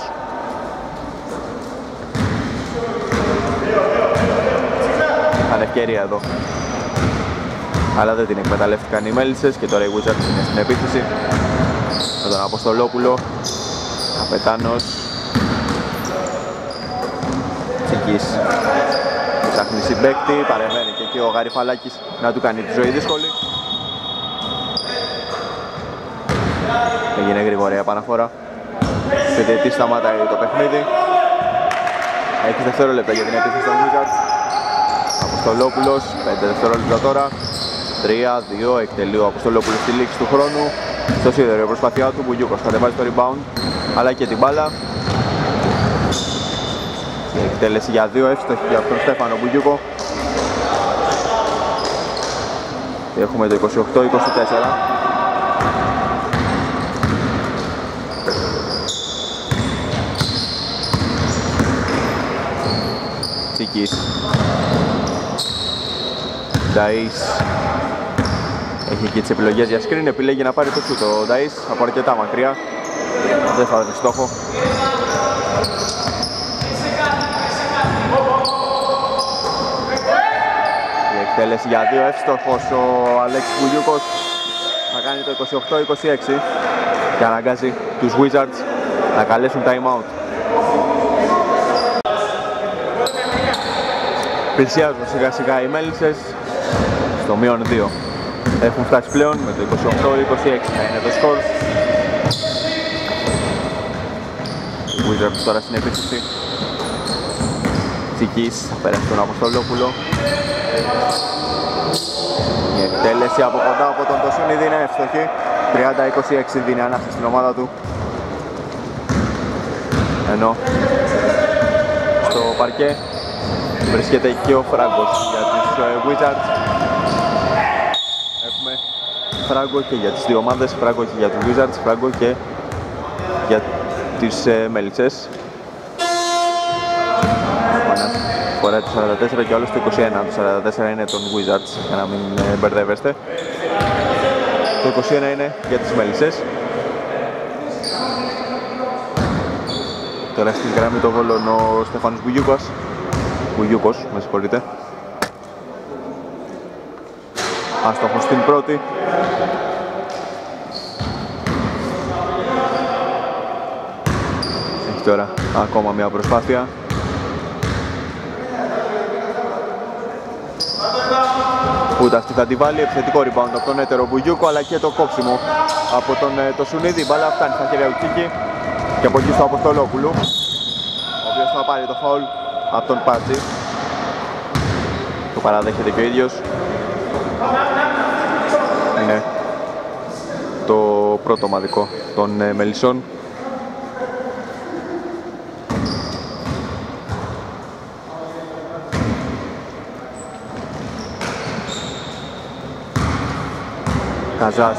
Είχαν ευκαιρία εδώ, αλλά δεν την εκμεταλλεύτηκαν οι Μέλισσες και τώρα οι Wizards είναι στην επίθεση με τον Αποστολόπουλο. Καπετάνος, Τσίκης ψάχνει συμπαίκτη, παρεμβαίνει και εκεί ο Γαριφαλάκης να του κάνει τη ζωή δύσκολη. Έγινε γρήγορη επαναφορά. Ο διαιτητής σταματάει το παιχνίδι. Έχει δευτερόλεπτα για την επίθεση των Wizards. Αποστολόπουλος, 5 δευτερόλεπτα τώρα. 3-2, εκτελεί ο Αποστολόπουλος στη λήξη του χρόνου. Στο σίδερο η προσπάθειά του, Μπουγιούκος κατεβάζει το rebound, αλλά και την μπάλα. Η εκτέλεση για 2 εύστοχη για τον Στέφανο Μπουγιούκο. Έχουμε το 28-24. Τσίκης, Νταΐς έχει εκεί τις επιλογές για screen, επιλέγει να πάρει το σούτ ο Νταΐς από αρκετά μακριά. Δεν θα βρει στόχο. Η εκτέλεση για 2, εύστοχος ο Αλέξης Μπουγιούκος. Θα κάνει το 28-26 και αναγκάζει τους Wizards να καλέσουν time out. Πλησιάζουν σιγά σιγά οι Μέλισσες στο μείον 2. Έχουν φτάσει πλέον με το 28-26 να είναι το σκορ. Οι Wizards τώρα στην επίθεση. Τσικής θα περάσει τον Αποστολόπουλο. Η εκτέλεση από κοντά από τον Τοσούνιδη είναι εύστοχη. 30-26 δίνει ανάσα στην ομάδα του. Ενώ στο παρκέ βρίσκεται και ο φράγκος για τους Wizards. Έχουμε φράγκο και για τις δύο ομάδες, φράγκο και για τους Wizards, φράγκο και για τις Μέλισσες. Φοράει το 44 και όλος το 21. Το 44 είναι των Wizards, για να μην μπερδεύεστε. Το 21 είναι για τις Μέλισσες. Τώρα στην γραμμή το βόλων ο Στέφανος Μπουγιούκος, με συγχωρείτε. Άστοχος στην πρώτη. Έχει τώρα ακόμα μια προσπάθεια. Ούτε αυτή θα τη βάλει, επιθετικό rebound από τον έτερο Μπουγιούκο, αλλά και το κόψιμο από τον Τοσουνίδη. Η μπάλα φτάνει στα χέρια του Τσίκη και από εκεί στο Αποστολόπουλου, ο οποίος θα πάρει το φάουλ από τον Πάτζη. Το παραδέχεται και ο ίδιος. Είναι το πρώτο ομαδικό των Μελισσών. Καζάς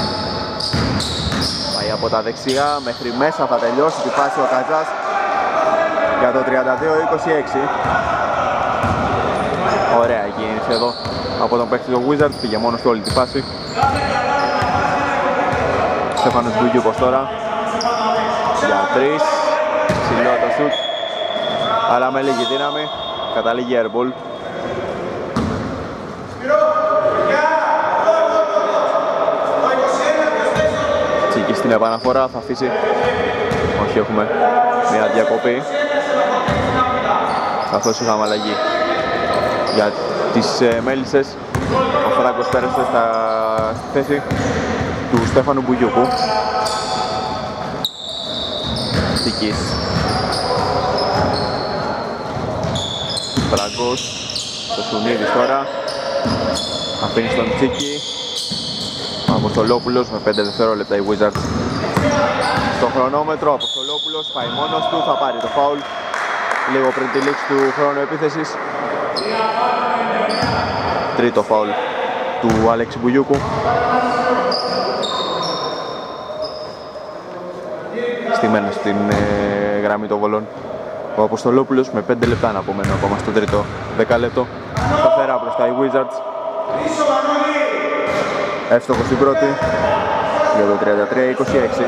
πάει από τα δεξιά μέχρι μέσα, θα τελειώσει τη φάση ο Καζάς για το 32-26. Ωραία κίνηση εδώ από τον παίκτη του Wizards, πήγε μόνος του όλη τη φάση. Στέφανος Μπουγιούκος τώρα για 3, ψηλό το σουτ, αλλά με λίγη δύναμη, καταλήγει airball. Τσίκη στην επαναφορά, θα αφήσει, όχι, έχουμε μια διακοπή, καθώς είχαμε αλλαγή για τις Μέλισσες. Ο Φράγκος πέρασε στη θέση του Στέφανου Μπουγιούκου. Τσίκης, Φράγκος, το Σουνίδης τώρα, αφήνει στον Τσίκη. Αποστολόπουλος με 5 δευτερόλεπτα οι Wizards. Στο χρονόμετρο Αποστολόπουλος πάει μόνος του, θα πάρει το φάουλ λίγο πριν τη λήξη του χρόνου επίθεσης. Τρίτο φάουλ του Αλέξη Μπουγιούκου. Στημένος στην γραμμή των βολών ο Αποστολόπουλος με 5 λεπτά να απομένουν ακόμα στο τρίτο δεκάλεπτο. Σταθερά μπροστά οι Wizards. Εύστοχος στην πρώτη για το 33-26.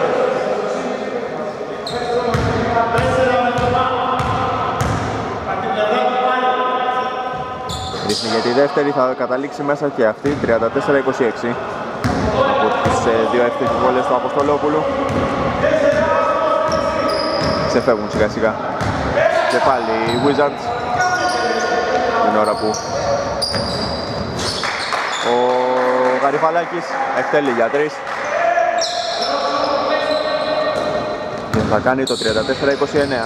Ρίχνει για τη δεύτερη, θα καταλήξει μέσα και αυτή, 34-26 από τις δύο εύστοχες βόλες του Αποστολόπουλου. Ξεφεύγουν σιγά σιγά και πάλι οι Wizards. Την ώρα που ο Γαριφαλάκης εκτελεί για 3 και θα κάνει το 34-29.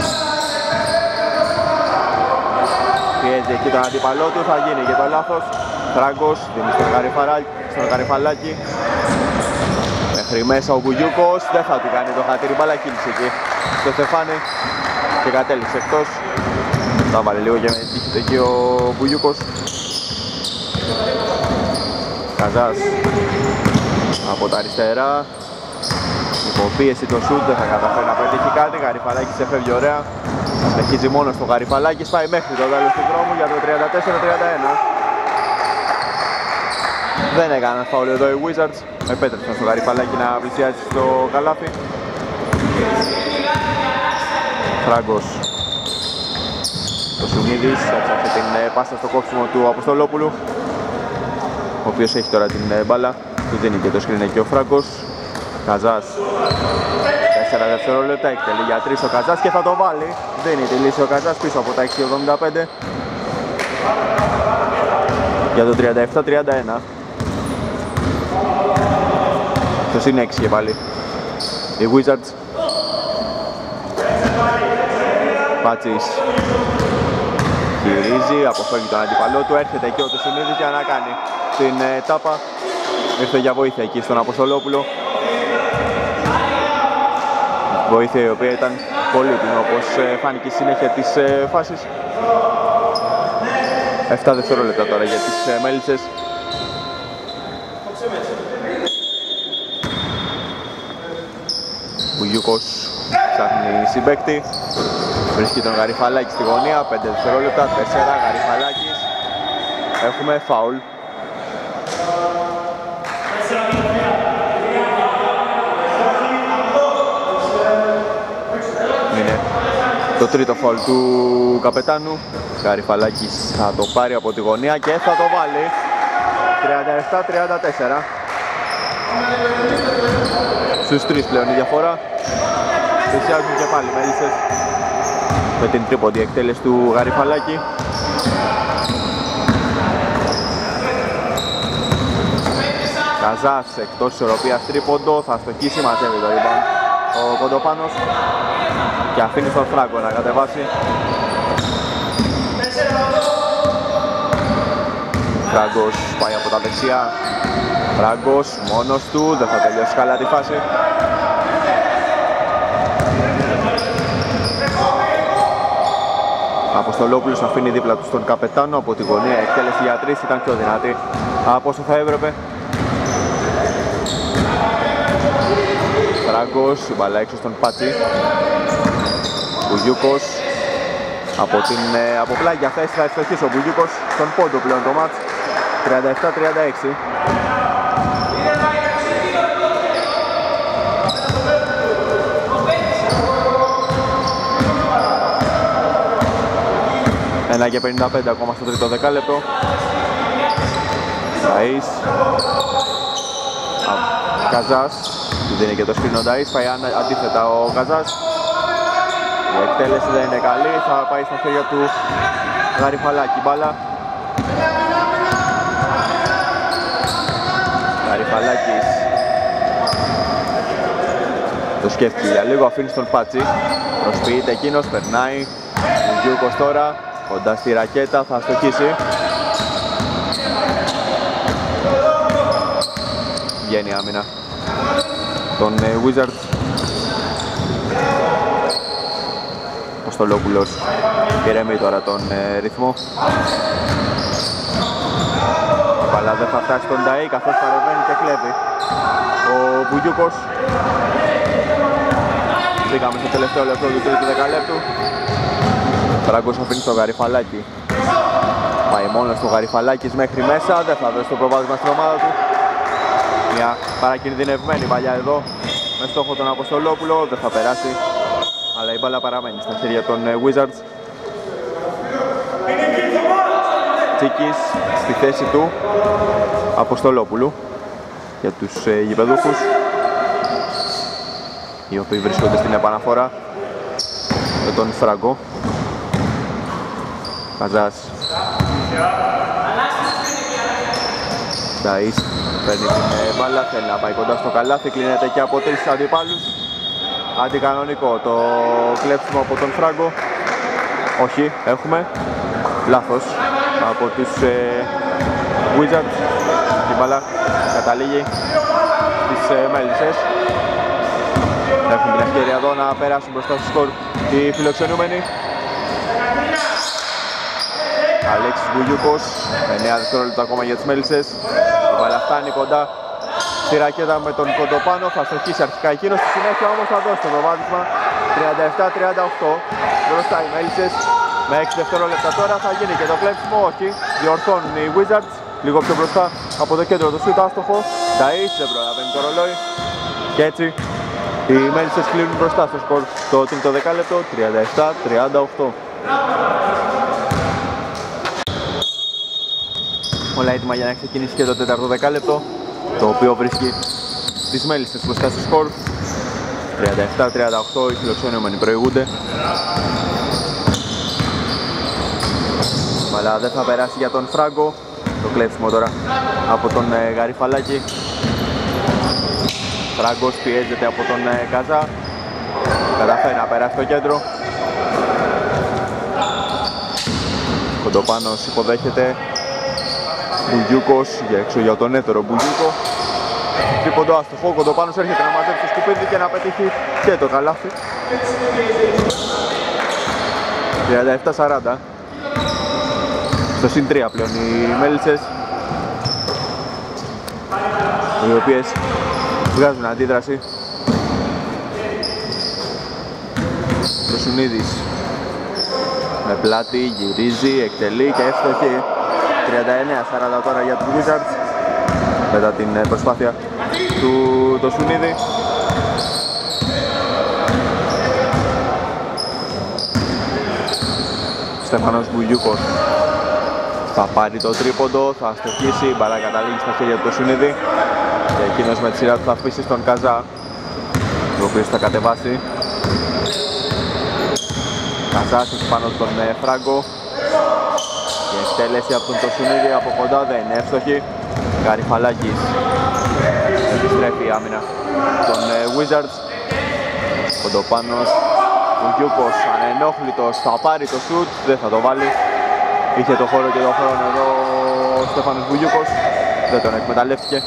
Πιέζει εκεί τον αντίπαλό του, θα γίνει και το λάθος. Φράγκος δίνει στον Γαριφαλάκη. Μέχρι μέσα ο Μπουγιούκος, δεν θα του κάνει το χατήρι, μπάλα κίνηση εκεί στο Στεφάνι και κατέληξε εκτός. Θα βάλει λίγο και με τύχη εκεί ο Μπουγιούκος. Καζάς από τα αριστερά, υποπίεση το σούτ, δεν θα καταφέρει να πετύχει κάτι. Γαριφαλάκης ξεφεύγει ωραία, συνεχίζει μόνο στο Γαριφαλάκης, πάει μέχρι το τέλος του δρόμου για το 34-31. Δεν έκαναν φάουλ εδώ οι Wizards. Επέτρεψαν στο Γαριφαλάκι να πλησιάσει στο καλάθι. Φράγκος. Ο Σουνίδης έψαξε την πάσα στο κόψιμο του Αποστολόπουλου, ο οποίος έχει τώρα την μπάλα. Του δίνει και το σκριν εκεί ο Φράγκος. Καζάς. 4 δευτερόλεπτα, εκτελεί για 3 ο Καζάς και θα το βάλει. Δίνει τη λύση ο Καζάς πίσω από τα 6.75 για το 37-31. Αυτός είναι 6 και πάλι οι Wizards. Πάτσης γυρίζει, αποφεύγει τον αντίπαλό του, έρχεται εκεί ο Τεσσουνίδης για να κάνει την τάπα. Ήρθε για βοήθεια εκεί στον Αποστολόπουλο. Βοήθεια η οποία ήταν πολύτιμη, όπως φάνηκε στη συνέχεια της φάσης. 7 δευτερόλεπτα τώρα για τις Μέλισσες. Μπουγιούκος ψάχνει συμπαίκτη. Βρίσκει τον Γαριφαλάκη στη γωνία, 5 δευτερόλεπτα, 4, Γαριφαλάκης. Έχουμε φάουλ. Είναι το τρίτο φάουλ του καπετάνου. Γαριφαλάκης θα το πάρει από τη γωνία και θα το βάλει. 37-34. Στους 3 πλέον η διαφορά. Πλησιάζουν και πάλι Μέλισσες με την τρίποντη εκτέλεση του Γαριφαλάκη. Καζάς εκτός ισορροπίας τρίποντο, θα στοχίσει, μαζεύει το rebound ο Κοντοπάνος και αφήνει στον Φράγκο να κατεβάσει. Φράγκος πάει από τα δεξιά. Φράγκος μόνος του, δεν θα τελειώσει καλά τη φάση. Αποστολόπουλος αφήνει δίπλα του στον καπετάνο από τη γωνία. Εκτέλεση για 3 ήταν πιο δυνατή από όσο θα έπρεπε. Φράγκος, η μπαλά έξω στον Πάτσι. Μπουγιούκος από την αποπλάγια θέση θα ευστοχίσει ο Μπουγιούκος στον πόντο πλέον το μάτς. 37-36. Ένα και 55 ακόμα στο τρίτο δεκάλεπτο. Νταΐς. Καζάς. Του δίνει και το σκριν ο Νταΐς. Πάει αντίθετα ο Καζάς. Η εκτέλεση δεν είναι καλή. Θα πάει στα χέρια του Γαριφαλάκη μπάλα. Γαριφαλάκης το σκέφτηκε για λίγο, αφήνει στον Πάτσι. Προσποιείται εκείνος, περνάει. Ο Γιούκος τώρα, κοντά στη ρακέτα, θα στοχίσει. Βγαίνει άμυνα τον Wizards. Ο Στολόπουλος ηρεμεί τώρα τον ρυθμό. Αλλά δεν θα φτάσει τον Νταΐ καθώς παρεμβαίνει και κλέβει ο Μπουγιούκος. Μπήκαμε στο τελευταίο λεπτό του τρίτου δεκαλέπτου. Φράγκος αφήνει στο Γαριφαλάκι. Πάει μόνος στο Γαριφαλάκης μέχρι μέσα, δεν θα δώσει το προβάδισμα στην ομάδα του. Μια παρακινδυνευμένη παλιά εδώ με στόχο τον Αποστολόπουλο, δεν θα περάσει. Αλλά η μπάλα παραμένει στα χέρια των Wizards. Τσίκης στη θέση του Αποστολόπουλου για τους γηπεδούχους, οι οποίοι βρίσκονται στην επαναφορά με τον Φράγκο. Καζάς. Νταΐς παίρνει την μπάλα, θέλει να πάει κοντά στο καλάθι, κλείνεται και από 3 αντιπάλους. Αντικανονικό το κλέψιμο από τον Φράγκο. Όχι, έχουμε λάθος από τους Wizards. Η μπάλα καταλήγει στις Μέλισσες. Έχουν την ευκαιρία εδώ να περάσουν μπροστά στο σκορ οι φιλοξενούμενοι. Αλέξης Μπουγιούκος με 9 δευτερόλεπτα ακόμα για τις Μέλισσες. Η μπάλα φτάνει κοντά στη ρακέτα με τον Κοντοπάνο, θα στοχίσει αρχικά εκείνος, στη συνέχεια όμως θα δώσει το προβάδισμα. 37-38 μπροστά οι Μέλισσες. Με 6 δευτερόλεπτα τώρα θα γίνει και το κλέψιμο, όχι, διορθώνουν οι Wizards λίγο πιο μπροστά. από το κέντρο του σούτ, άστοχο. Νταΐς δεν προλαβαίνει το ρολόι. Και έτσι οι Μέλισσες κλείνουν μπροστά στο σκορ στο τρίτο δεκάλεπτο, 37-38. Όλα έτοιμα για να ξεκινήσει και το τέταρτο δεκάλεπτο, το οποίο βρίσκει τις Μέλισσες μπροστά στο σκορ. 37-38, οι φιλοξενούμενοι προηγούνται. Αλλά δεν θα περάσει για τον Φράγκο. Το κλέψιμο τώρα από τον Γαριφαλάκη. Φράγκος πιέζεται από τον Καζά. Καταφέρει να περάσει στο κέντρο. Κοντοπάνος υποδέχεται. Μπουγιούκος για έξω για τον έτερο Μπουγιούκο. Τρίποντο άστοχο. Κοντοπάνος έρχεται να μαζέψει το σκουπίδι και να πετύχει και το καλάθι. 37-40. Στο συν 3 πλέον οι Μέλισσες, οι οποίες βγάζουν αντίδραση. Ο Σουνίδης με πλάτη γυρίζει, εκτελεί και εύστοχη. 39-40 τώρα για τους Wizards μετά την προσπάθεια του το Σουνίδη. Στέφανος Μπουγιούκος θα πάρει το τρίποντο, θα στοχίσει, η μπάλα καταλήγει στα χέρια του Σουνίδη και εκείνος με τη σειρά του θα αφήσει στον Καζά, ο οποίος θα κατεβάσει. Καζάς πάνω στον Φράγκο και εκτέλεση από τον Σουνίδη από κοντά δεν είναι εύστοχη. Γαριφαλάκης επιστρέφει η άμυνα των Wizards. Κοντοπάνος, Μπουγιούκος ανενόχλητος, θα πάρει το σουτ, δεν θα το βάλει. Είχε το χώρο και το χρόνο εδώ ο Στέφανος Μπουγιούκος, δεν τον εκμεταλλεύτηκε.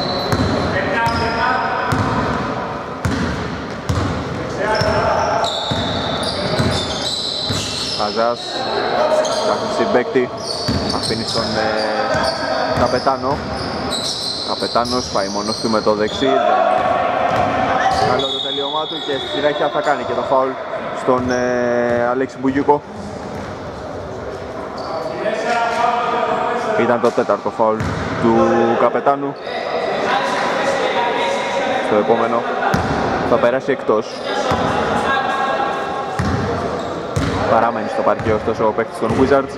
Καζάς, ψάχνει συμπαίκτη, αφήνει στον Καπετάνο. Καπετάνος πάει μόνος του με το δεξί, δεν είναι καλό το τελείωμά του και στη συνέχεια θα κάνει και το φάουλ στον Αλέξη Μπουγιούκο. Ήταν το τέταρτο φάουλ του Καπετάνου. Στο επόμενο θα περάσει εκτός. Παραμένει στο παρκείο ωστόσο ο παίκτης των Wizards.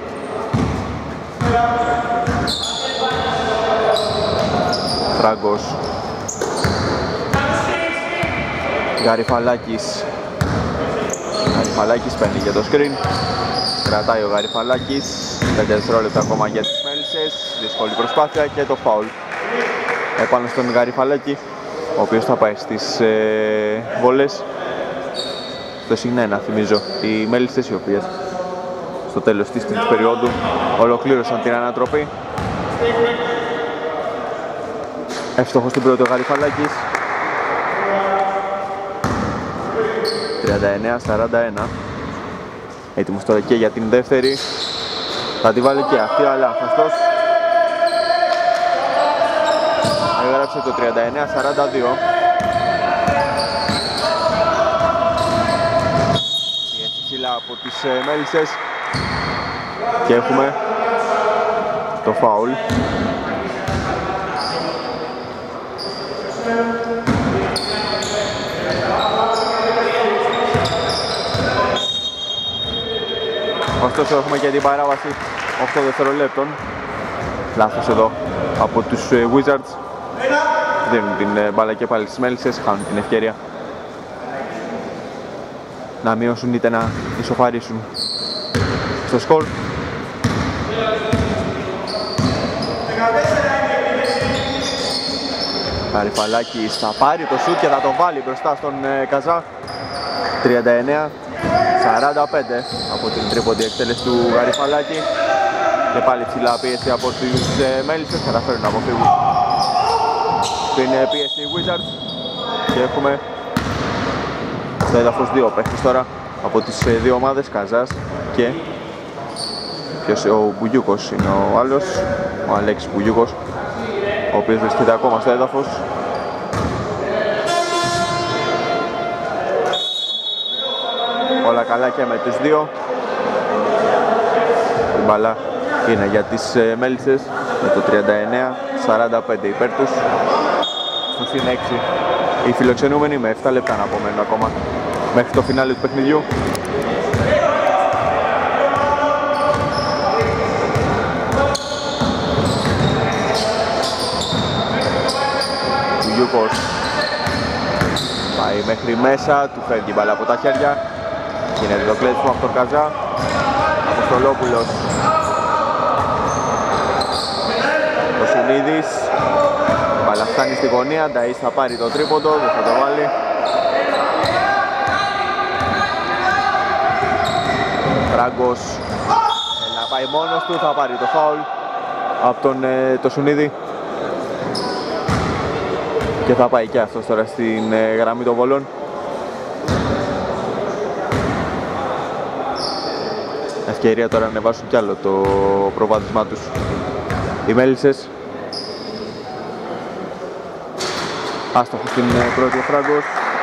Φράγκος. Γαριφαλάκης. Γαριφαλάκης παίρνει για το screen. Κρατάει ο Γαριφαλάκης. 5 δευτερόλεπτα ακόμα για τις Μέλισσες. Δύσκολη προσπάθεια και το φάουλ επάνω στον Γαριφαλάκη, ο οποίος θα πάει στις βολές. Στο συν 1 θυμίζω. Οι Μέλισσες, οι οποίες στο τέλος της τρίτης περίοδου ολοκλήρωσαν την ανατροπή. Εύστοχος στην πρώτη ο Γαριφαλάκης. 39-41. Έτοιμος τώρα και για την δεύτερη. Θα τη βάλει και αυτή, αλλά χαστός. Έγραψε το 39-42. Πιέσει ψηλά από τις Μέλισσες. Και έχουμε το φάουλ. Ωστόσο έχουμε και την παράβαση 8 δευτερολέπτων. Λάθος εδώ από τους Wizards. Δίνουν την μπάλα και πάλι στις Μέλισσες, χάνουν την ευκαιρία να μειώσουν είτε να ισοφαρίσουν στο σκορ. Γαριφαλάκης θα πάρει το σουτ και θα το βάλει μπροστά στον Καζά. 39-45 από την τρίποντη εκτέλεση του Γαριφαλάκη. Και πάλι ψηλά πίεση από τους Μέλισσες, καταφέρουν να αποφύγουν την πίεση Wizards. Και έχουμε στο έδαφος δύο παίχτες τώρα από τις δύο ομάδες, Καζάς και ο Μπουγιούκος είναι ο άλλος, ο Αλέξης Μπουγιούκος, ο οποίος βρίσκεται ακόμα στο έδαφος. Όλα καλά και με τους δύο. Η μπαλά είναι για τις Μέλισσες με το 45 υπέρ τους. Στο συν 6 οι φιλοξενούμενοι με 7 λεπτά να απομένουν ακόμα μέχρι το φινάλε του παιχνιδιού. Ο Γιούκος πάει μέχρι μέσα, του φεύγει μπάλα από τα χέρια. Γίνεται το κλέψιμο από τον Καζά. Αποστολόπουλος. Ο Σουνίδης. Μπάλα φτάνει στη γωνία, Νταΐς θα πάρει το τρίποντο, δεν θα το βάλει. Φράγκος να πάει μόνος του, θα πάρει το φάουλ από τον το Σουνίδη. Και θα πάει και αυτός τώρα στην γραμμή των βολών. Ευκαιρία τώρα να ανεβάσουν κι άλλο το προβάδισμά τους οι Μέλισσες. Άστοχος στην πρώτη ο Φράγκος.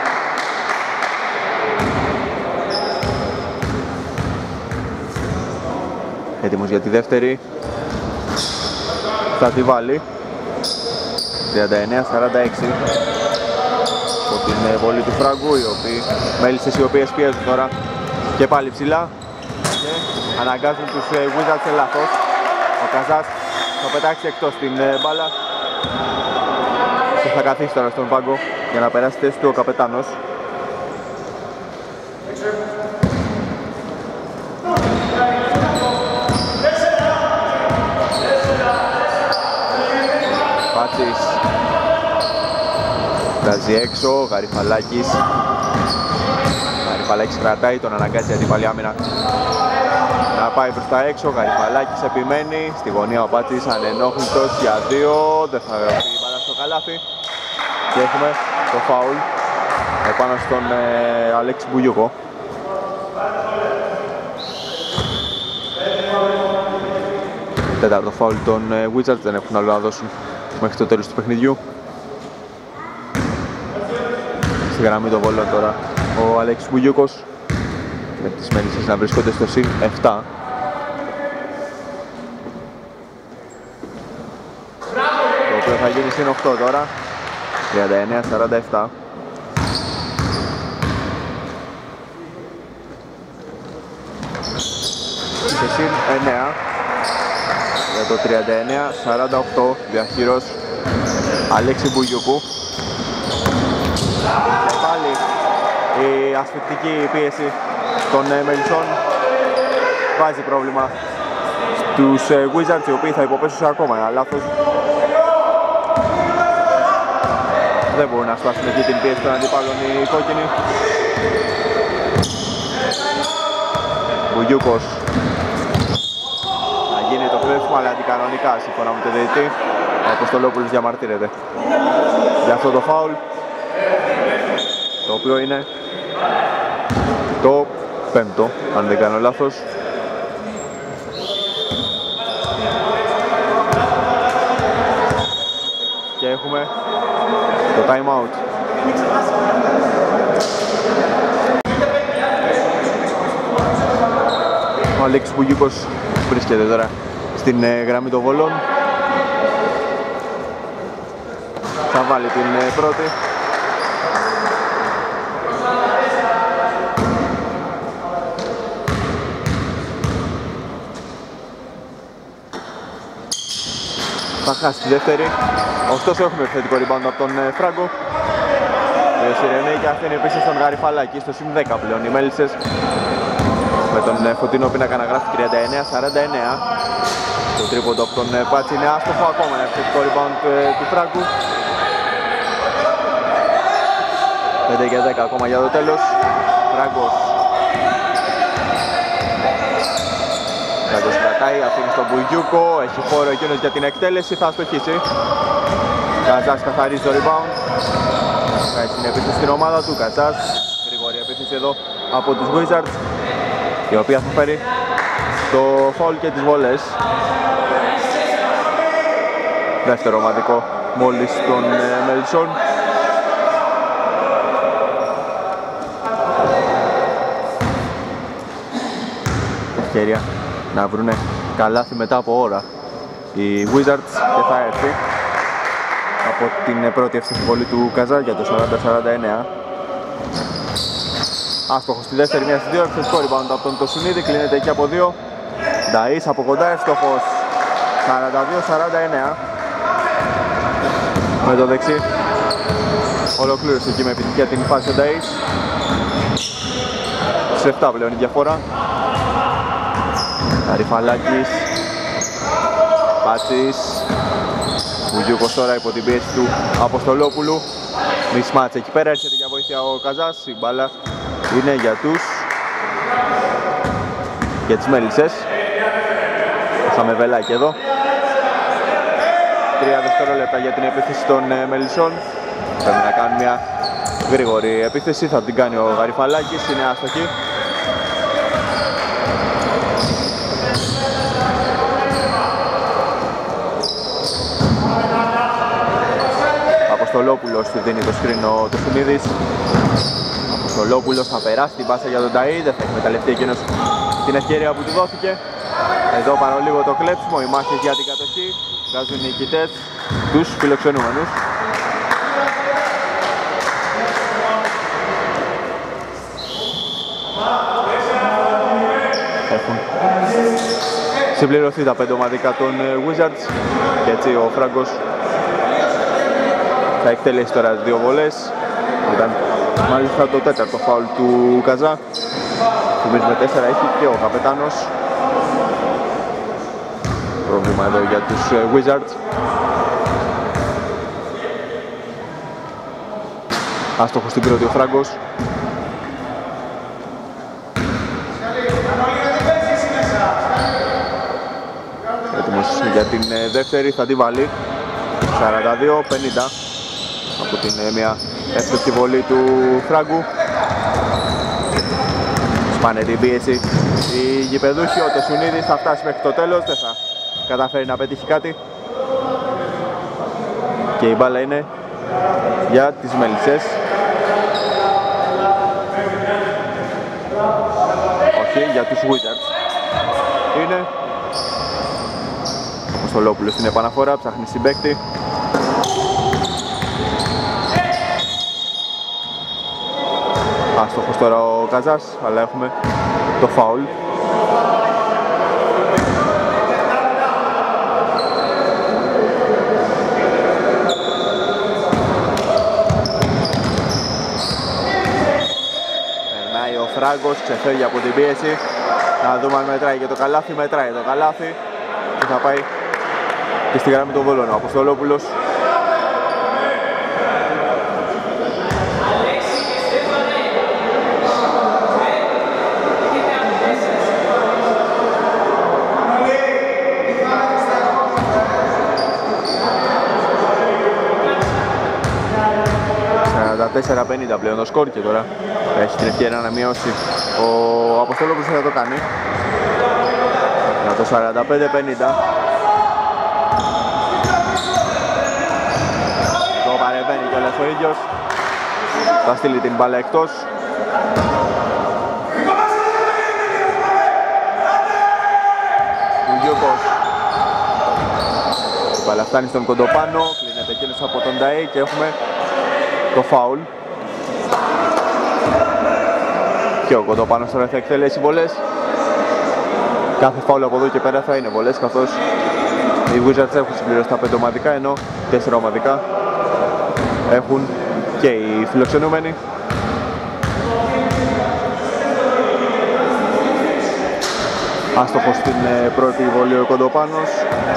Έτοιμος για τη δεύτερη. Θα τη βάλει. 39-46 από την βολή του Φράγκου, Μέλισσες οι οποίες πιέζουν τώρα και πάλι ψηλά και αναγκάζουν τους Wizards σε λάθος. Ο Καζάς θα πετάξει εκτός την μπάλα και θα καθίσει τώρα στον πάγκο για να περάσει θέση του ο καπετάνος. Πάτσης βγάζει έξω, Γαριφαλάκης. Γαριφαλάκης κρατάει, τον αναγκάζει η αντίπαλη άμυνα να πάει προς τα έξω. Γαριφαλάκης επιμένει, στη γωνία ο Πάτσης ανενόχλητος για 2, δεν θα πει μπάλα στο καλάθι και έχουμε το φάουλ επάνω στον Αλέξη Μπουγιούκο. Τέταρτο φάουλ των Wizards, δεν έχουν άλλο να δώσουν μέχρι το τέλος του παιχνιδιού. Στη γραμμή των βολών τώρα ο Αλέξης Μπουγιούκος με τις Μέλισσες να βρίσκονται στο συν 7. Το οποίο θα γίνει συν 8 τώρα, 39-47. Και συν 9 για το 39-48, διαχείρος Αλέξη Μπουγιούκου. Και πάλι η ασφυκτική πίεση των Μελισσών βάζει πρόβλημα στους Wizards, οι οποίοι θα υποπέσουν σε ακόμα ένα λάθος. Δεν μπορούν να σπάσουν εκεί την πίεση των αντιπάλων οι κόκκινοι. Μπουγιούκος. Θα γίνει το κλέψιμο, αλλά αντικανονικά σύμφωνα με το διαιτητή. Ο Αποστολόπουλος διαμαρτύρεται για αυτό το φάουλ, το οποίο είναι το 5ο, αν δεν κάνω λάθος. Και έχουμε το time out. Ο Αλέξης Μπουγιούκος βρίσκεται τώρα στην γραμμή των βολών. Θα βάλει την πρώτη. Θα χάσει τη δεύτερη. Ωστόσο έχουμε επιθετικό rebound από τον Φράγκο. Ο Σιρενέη και αφήνει επίσης τον Γαριφαλάκη στο συν 10 πλέον οι Μέλισσες. Με τον φωτεινό πίνακα να γράφει 39-49. Το τρίποντο από τον Πάτσι είναι άστοχο, ακόμα ένα επιθετικό rebound του Φράγκου. 5 και 10 ακόμα για το τέλος. Φράγκος. Φράγκος κρατάει, αφήνει στον Μπουγιούκο, έχει χώρο εκείνος για την εκτέλεση, θα αστοχίσει. Καζάς καθαρίζει το rebound. Κάνει την επίθεση στην ομάδα του, Καζάς. Γρήγορη επίθεση εδώ από τους Wizards, η οποία θα φέρει το foul και τις βολές. Δεύτερο ομαδικό μόλις των Μελισσών. Ευκαιρία να βρουνε καλάθι μετά από ώρα οι Wizards και θα έρθει. από την πρώτη εύστοχη βολή του Καζά για το 40-49. Άστοχος στη δεύτερη, μία στις δύο, επιθετικό rebound από τον Τοσουνίδη, κλείνεται εκεί από δύο. Νταΐς από κοντά, εύστοχος 42-49. Με το δεξί ολοκλήρωσε εκεί με επιτυχία την φάση ο Νταΐς. Σε 7 πλέον η διαφορά. Καρυφαλάκης, Πάτσης, Βουγιούκος τώρα υπό την πίεση του Αποστολόπουλου. Μισμάτς εκεί πέρα, έρχεται για βοήθεια ο Καζάς, η μπάλα είναι για τις Μέλισσες. Είχαμε βελάκι εδώ. 3 δευτερόλεπτα για την επίθεση των Μελισσών. Πρέπει να κάνουν μια γρήγορη επίθεση, θα την κάνει ο Γαριφαλάκης, είναι άστοχη. Αποστολόπουλος του δίνει το σκριν ο Τοσουνίδης. Αποστολόπουλος θα περάσει την πάσα για τον Ταΐ, δεν θα εκμεταλλευτεί εκείνος την ευκαιρία που του δόθηκε. Εδώ παρολίγο το κλέψιμο, οι μάχες για την κατοχή βγάζουν οι νικητές τους φιλοξενούμενους. Έχουν συμπληρωθεί τα 5 ομαδικά των Wizards και έτσι ο Φράγκος θα εκτελέσει τώρα 2 βολές. Ήταν μάλιστα το τέταρτο φάουλ του Καζά. Θυμίζουμε 4 έχει και ο καπετάνος. Πρόβλημα εδώ για τους Wizards. Άστοχος στην πρώτη ο Φράγκος. Έτοιμος για την δεύτερη, θα τη βάλει. 42-50 από την μια εύστοχη βολή του Φράγκου. Σπάνε την πίεση οι γηπεδούχοι, ο Τοσουνίδης θα φτάσει μέχρι το τέλος, δεν θα καταφέρει να πετύχει κάτι. Και η μπάλα είναι για τις Μελισσές. Όχι, για τους Wizards. Είναι ο Αποστολόπουλος στην επαναφορά, ψάχνει συμπαίκτη. Άστοχος τώρα ο Καζάς, αλλά έχουμε το φάουλ. Περνάει ο Φράγκος, ξεφεύγει από την πίεση. Να δούμε αν μετράει και το καλάθι, μετράει το καλάθι και θα πάει και στη γραμμή των βολών ο Αποστολόπουλος. Τα 4-50 πλέον το σκορ και τώρα έχει την ευκαιρία να μειώσει ο Αποστολόπουλος, θα το κάνει. Για το 45-50. Το παρεμβαίνει κιόλας ο ίδιος. Θα στείλει την μπάλα εκτός. Βουγιούκος. Η μπάλα φτάνει στον Κοντοπάνο, κλείνεται εκείνος από τον Νταΐ και έχουμε το φάουλ. Και ο Κοντοπάνος τώρα θα εκτελέσει βολές. Κάθε φάουλ από εδώ και πέρα θα είναι βολές, καθώς οι Wizards έχουν συμπληρώσει τα 5 ομαδικά, ενώ 4 ομαδικά έχουν και οι φιλοξενούμενοι. Άστοχος στην πρώτη βολή ο Κοντοπάνος.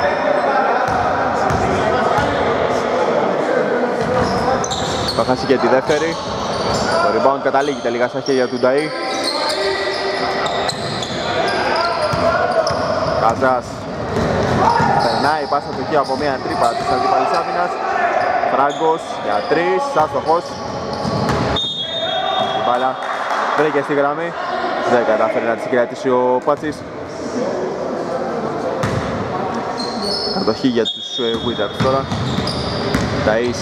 Θα χάσει και τη δεύτερη. Το rebound καταλήγει τελικά στα χέρια του Νταΐ. Καζάς περνάει πάσα του εκεί από μια τρύπα της αντίπαλης άμυνας. Φράγκος για 3, άστοχος. Η μπάλα βρήκε στη γραμμή, δεν κατάφερε να τη συγκρατήσει ο Πάτσης. Κατοχή για τους Wizards τώρα. Νταΐς.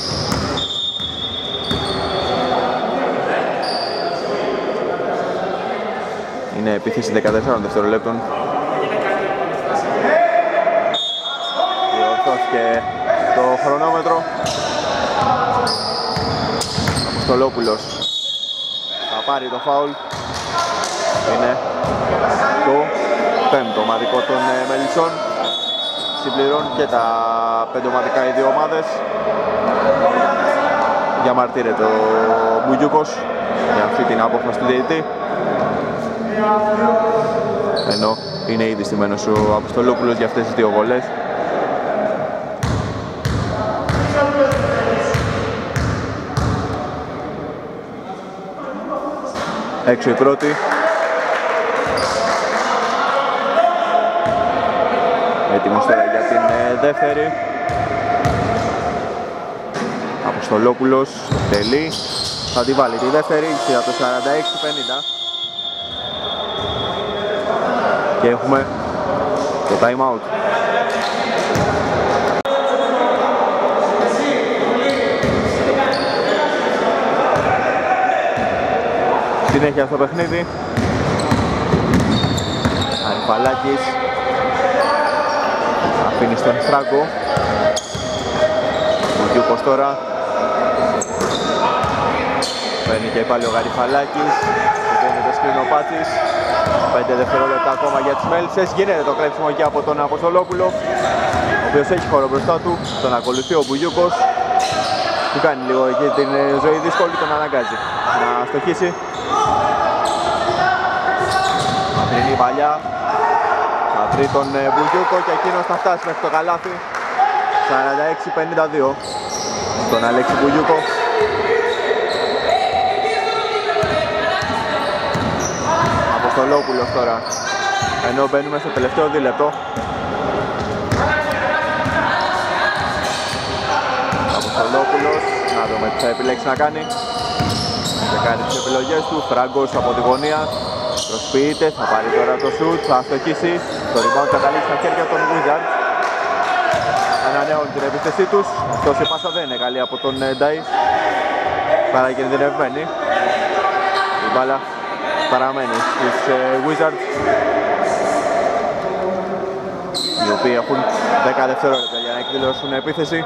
Είναι επίθεση 14 δευτερολέπτων. Διορθώθηκε το χρονόμετρο. Αποστολόπουλος θα πάρει το φάουλ. Είναι το πέμπτο ομαδικό των Μελισσών. Συμπληρώνουν και τα 5 ομαδικά οι δύο ομάδες. Διαμαρτύρεται ο Μπουγιούκος για αυτή την απόφαση του διαιτητή. Ενώ είναι ήδη στημένος ο Αποστολόπουλος για αυτές τις δύο βολές. Έξω η πρώτη. Έτοιμος τώρα για την δεύτερη. Αποστολόπουλος τελεί. Θα τη βάλει τη δεύτερη για το 46-50. Και έχουμε το time out. Συνέχεια στο παιχνίδι. Γαριφαλάκης αφήνει στον Φράγκο. Ο Γιούκος τώρα. Παίρνει και πάλι ο Γαριφαλάκης. Βγαίνει το σκριν ο Πάτσης. 5 δευτερόλεπτα ακόμα για τις Μέλισσες. Γίνεται το κλέψιμο εκεί από τον Αποστολόπουλο, ο οποίος έχει χώρο μπροστά του. Τον ακολουθεί ο Μπουγιούκος. Του κάνει λίγο εκεί την ζωή δύσκολη, τον αναγκάζει να στοχίσει. Μακρινή παλιά. Θα βρει τον Μπουγιούκο και εκείνος θα φτάσει μέχρι το καλάθι. 46-52 τον Αλέξη Μπουγιούκο. Αποστολόπουλος τώρα, ενώ μπαίνουμε στο τελευταίο δίλεπτο. Αποστολόπουλος, να δούμε τι θα επιλέξει να κάνει. Θα κάνει τις επιλογές του. Φράγκος από τη γωνία. Προσποιείται, θα πάρει τώρα το σουτ, θα στοχίσει. Το rebound καταλήξει στα χέρια των Wizards. Ανανεώνουν την επίθεσή τους. Αυτός η πάσα δεν είναι καλή από τον Ντάι. Παρακινδυνευμένη. Η μπάλα παραμένει στους Wizards, οι οποίοι έχουν 10 δευτερόλεπτα για να εκδηλώσουν επίθεση.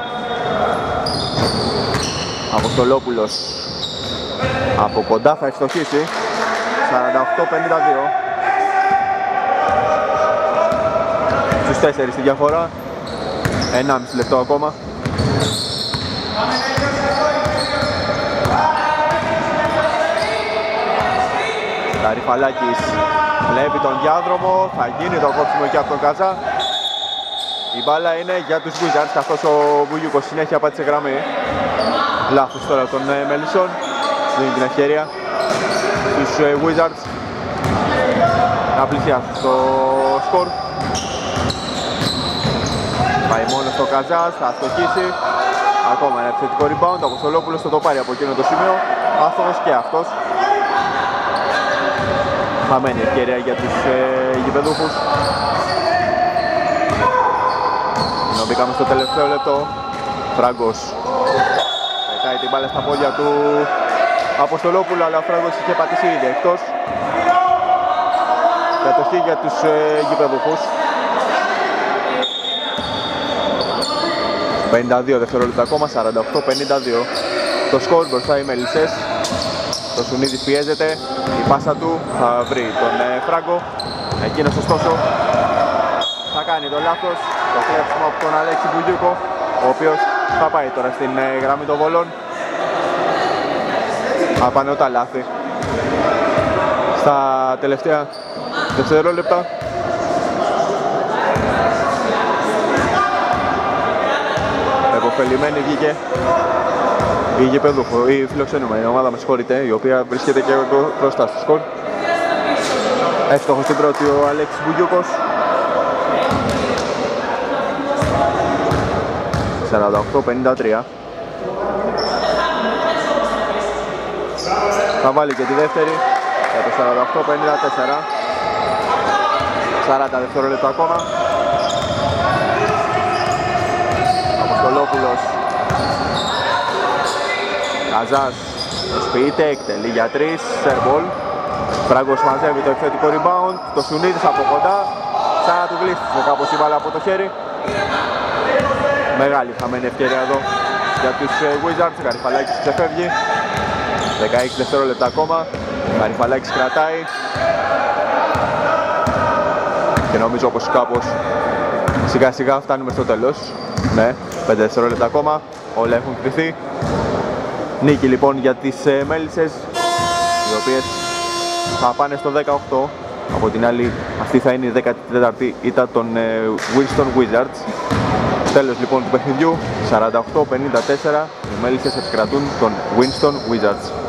Αποστολόπουλος από κοντά θα ευστοχίσει. 48-52. Στους 4 τη διαφορά. 1,5 λεπτό ακόμα. Γαριφαλάκης βλέπει τον διάδρομο, θα γίνει το κόψιμο εκεί από τον Κατζά. Η μπάλα είναι για τους Wizards, καθώς ο Μπουγιούκος συνέχεια πάτησε γραμμή. Λάθος τώρα των Μελισσών, δίνει την ευκαιρία στους Wizards να πλησιάσουν στο σκορ. Πάει μόνο στο Κατζάς, θα στοχίσει. Ακόμα ένα επιθετικό rebound, ο Αποστολόπουλος θα το πάρει από εκείνο το σημείο. Άστοχος και αυτός. Χαμένη ευκαιρία για τους γηπεδούχους. Ενώ μπήκαμε στο τελευταίο λεπτό. Φράγκος πετάει την μπάλα στα πόδια του Αποστολόπουλου, αλλά ο Φράγκος είχε πατήσει ήδη εκτός. Κατοχή για τους γηπεδούχους. 52 δευτερόλεπτα ακόμα, 48-52. Το σκορ μπροστά οι Μελισσές. Το Σουνίδης πιέζεται, η πάσα του θα βρει τον Φράγκο. Εκείνος ωστόσο θα κάνει το λάθος, το κλέψιμο από τον Αλέξη Μπουγιούκο, ο οποίος θα πάει τώρα στην γραμμή των βολών. Απανωτά λάθη στα τελευταία δευτερόλεπτα. Εποφελημένη βγήκε η γηπεδούχο, η φιλοξενούμενη ομάδα, με συγχωρείτε, η οποία βρίσκεται και μπροστά στο σκορ. Εύστοχος στην πρώτη ο Αλέξης Μπουγιούκος. 48-53. Θα βάλει και τη δεύτερη για το 48-54. 40 δευτερόλεπτα ακόμα. Αποστολόπουλος. Καζάς προσποιείται, εκτελεί για 3, σερμπολ. Φράγκος μαζεύει το επιθετικό rebound. Το Σουνίδης από κοντά. Σαν να του γλίστησε κάπως η μπάλα από το χέρι. Μεγάλη χαμένη ευκαιρία εδώ για τους Wizards. Γαριφαλάκης ξεφεύγει. 16 δευτερόλεπτα ακόμα. Γαριφαλάκης κρατάει. Και νομίζω πως κάπως σιγά σιγά φτάνουμε στο τέλος. Ναι, 5 δευτερόλεπτα ακόμα. Όλα έχουν κρυθεί. Νίκη λοιπόν για τις Μέλισσες, οι οποίες θα πάνε στο 18. Από την άλλη, αυτή θα είναι η 14η ήττα των Winston Wizards. Τέλος λοιπόν του παιχνιδιού, 48-54, οι Μέλισσες επικρατούν των Winston Wizards.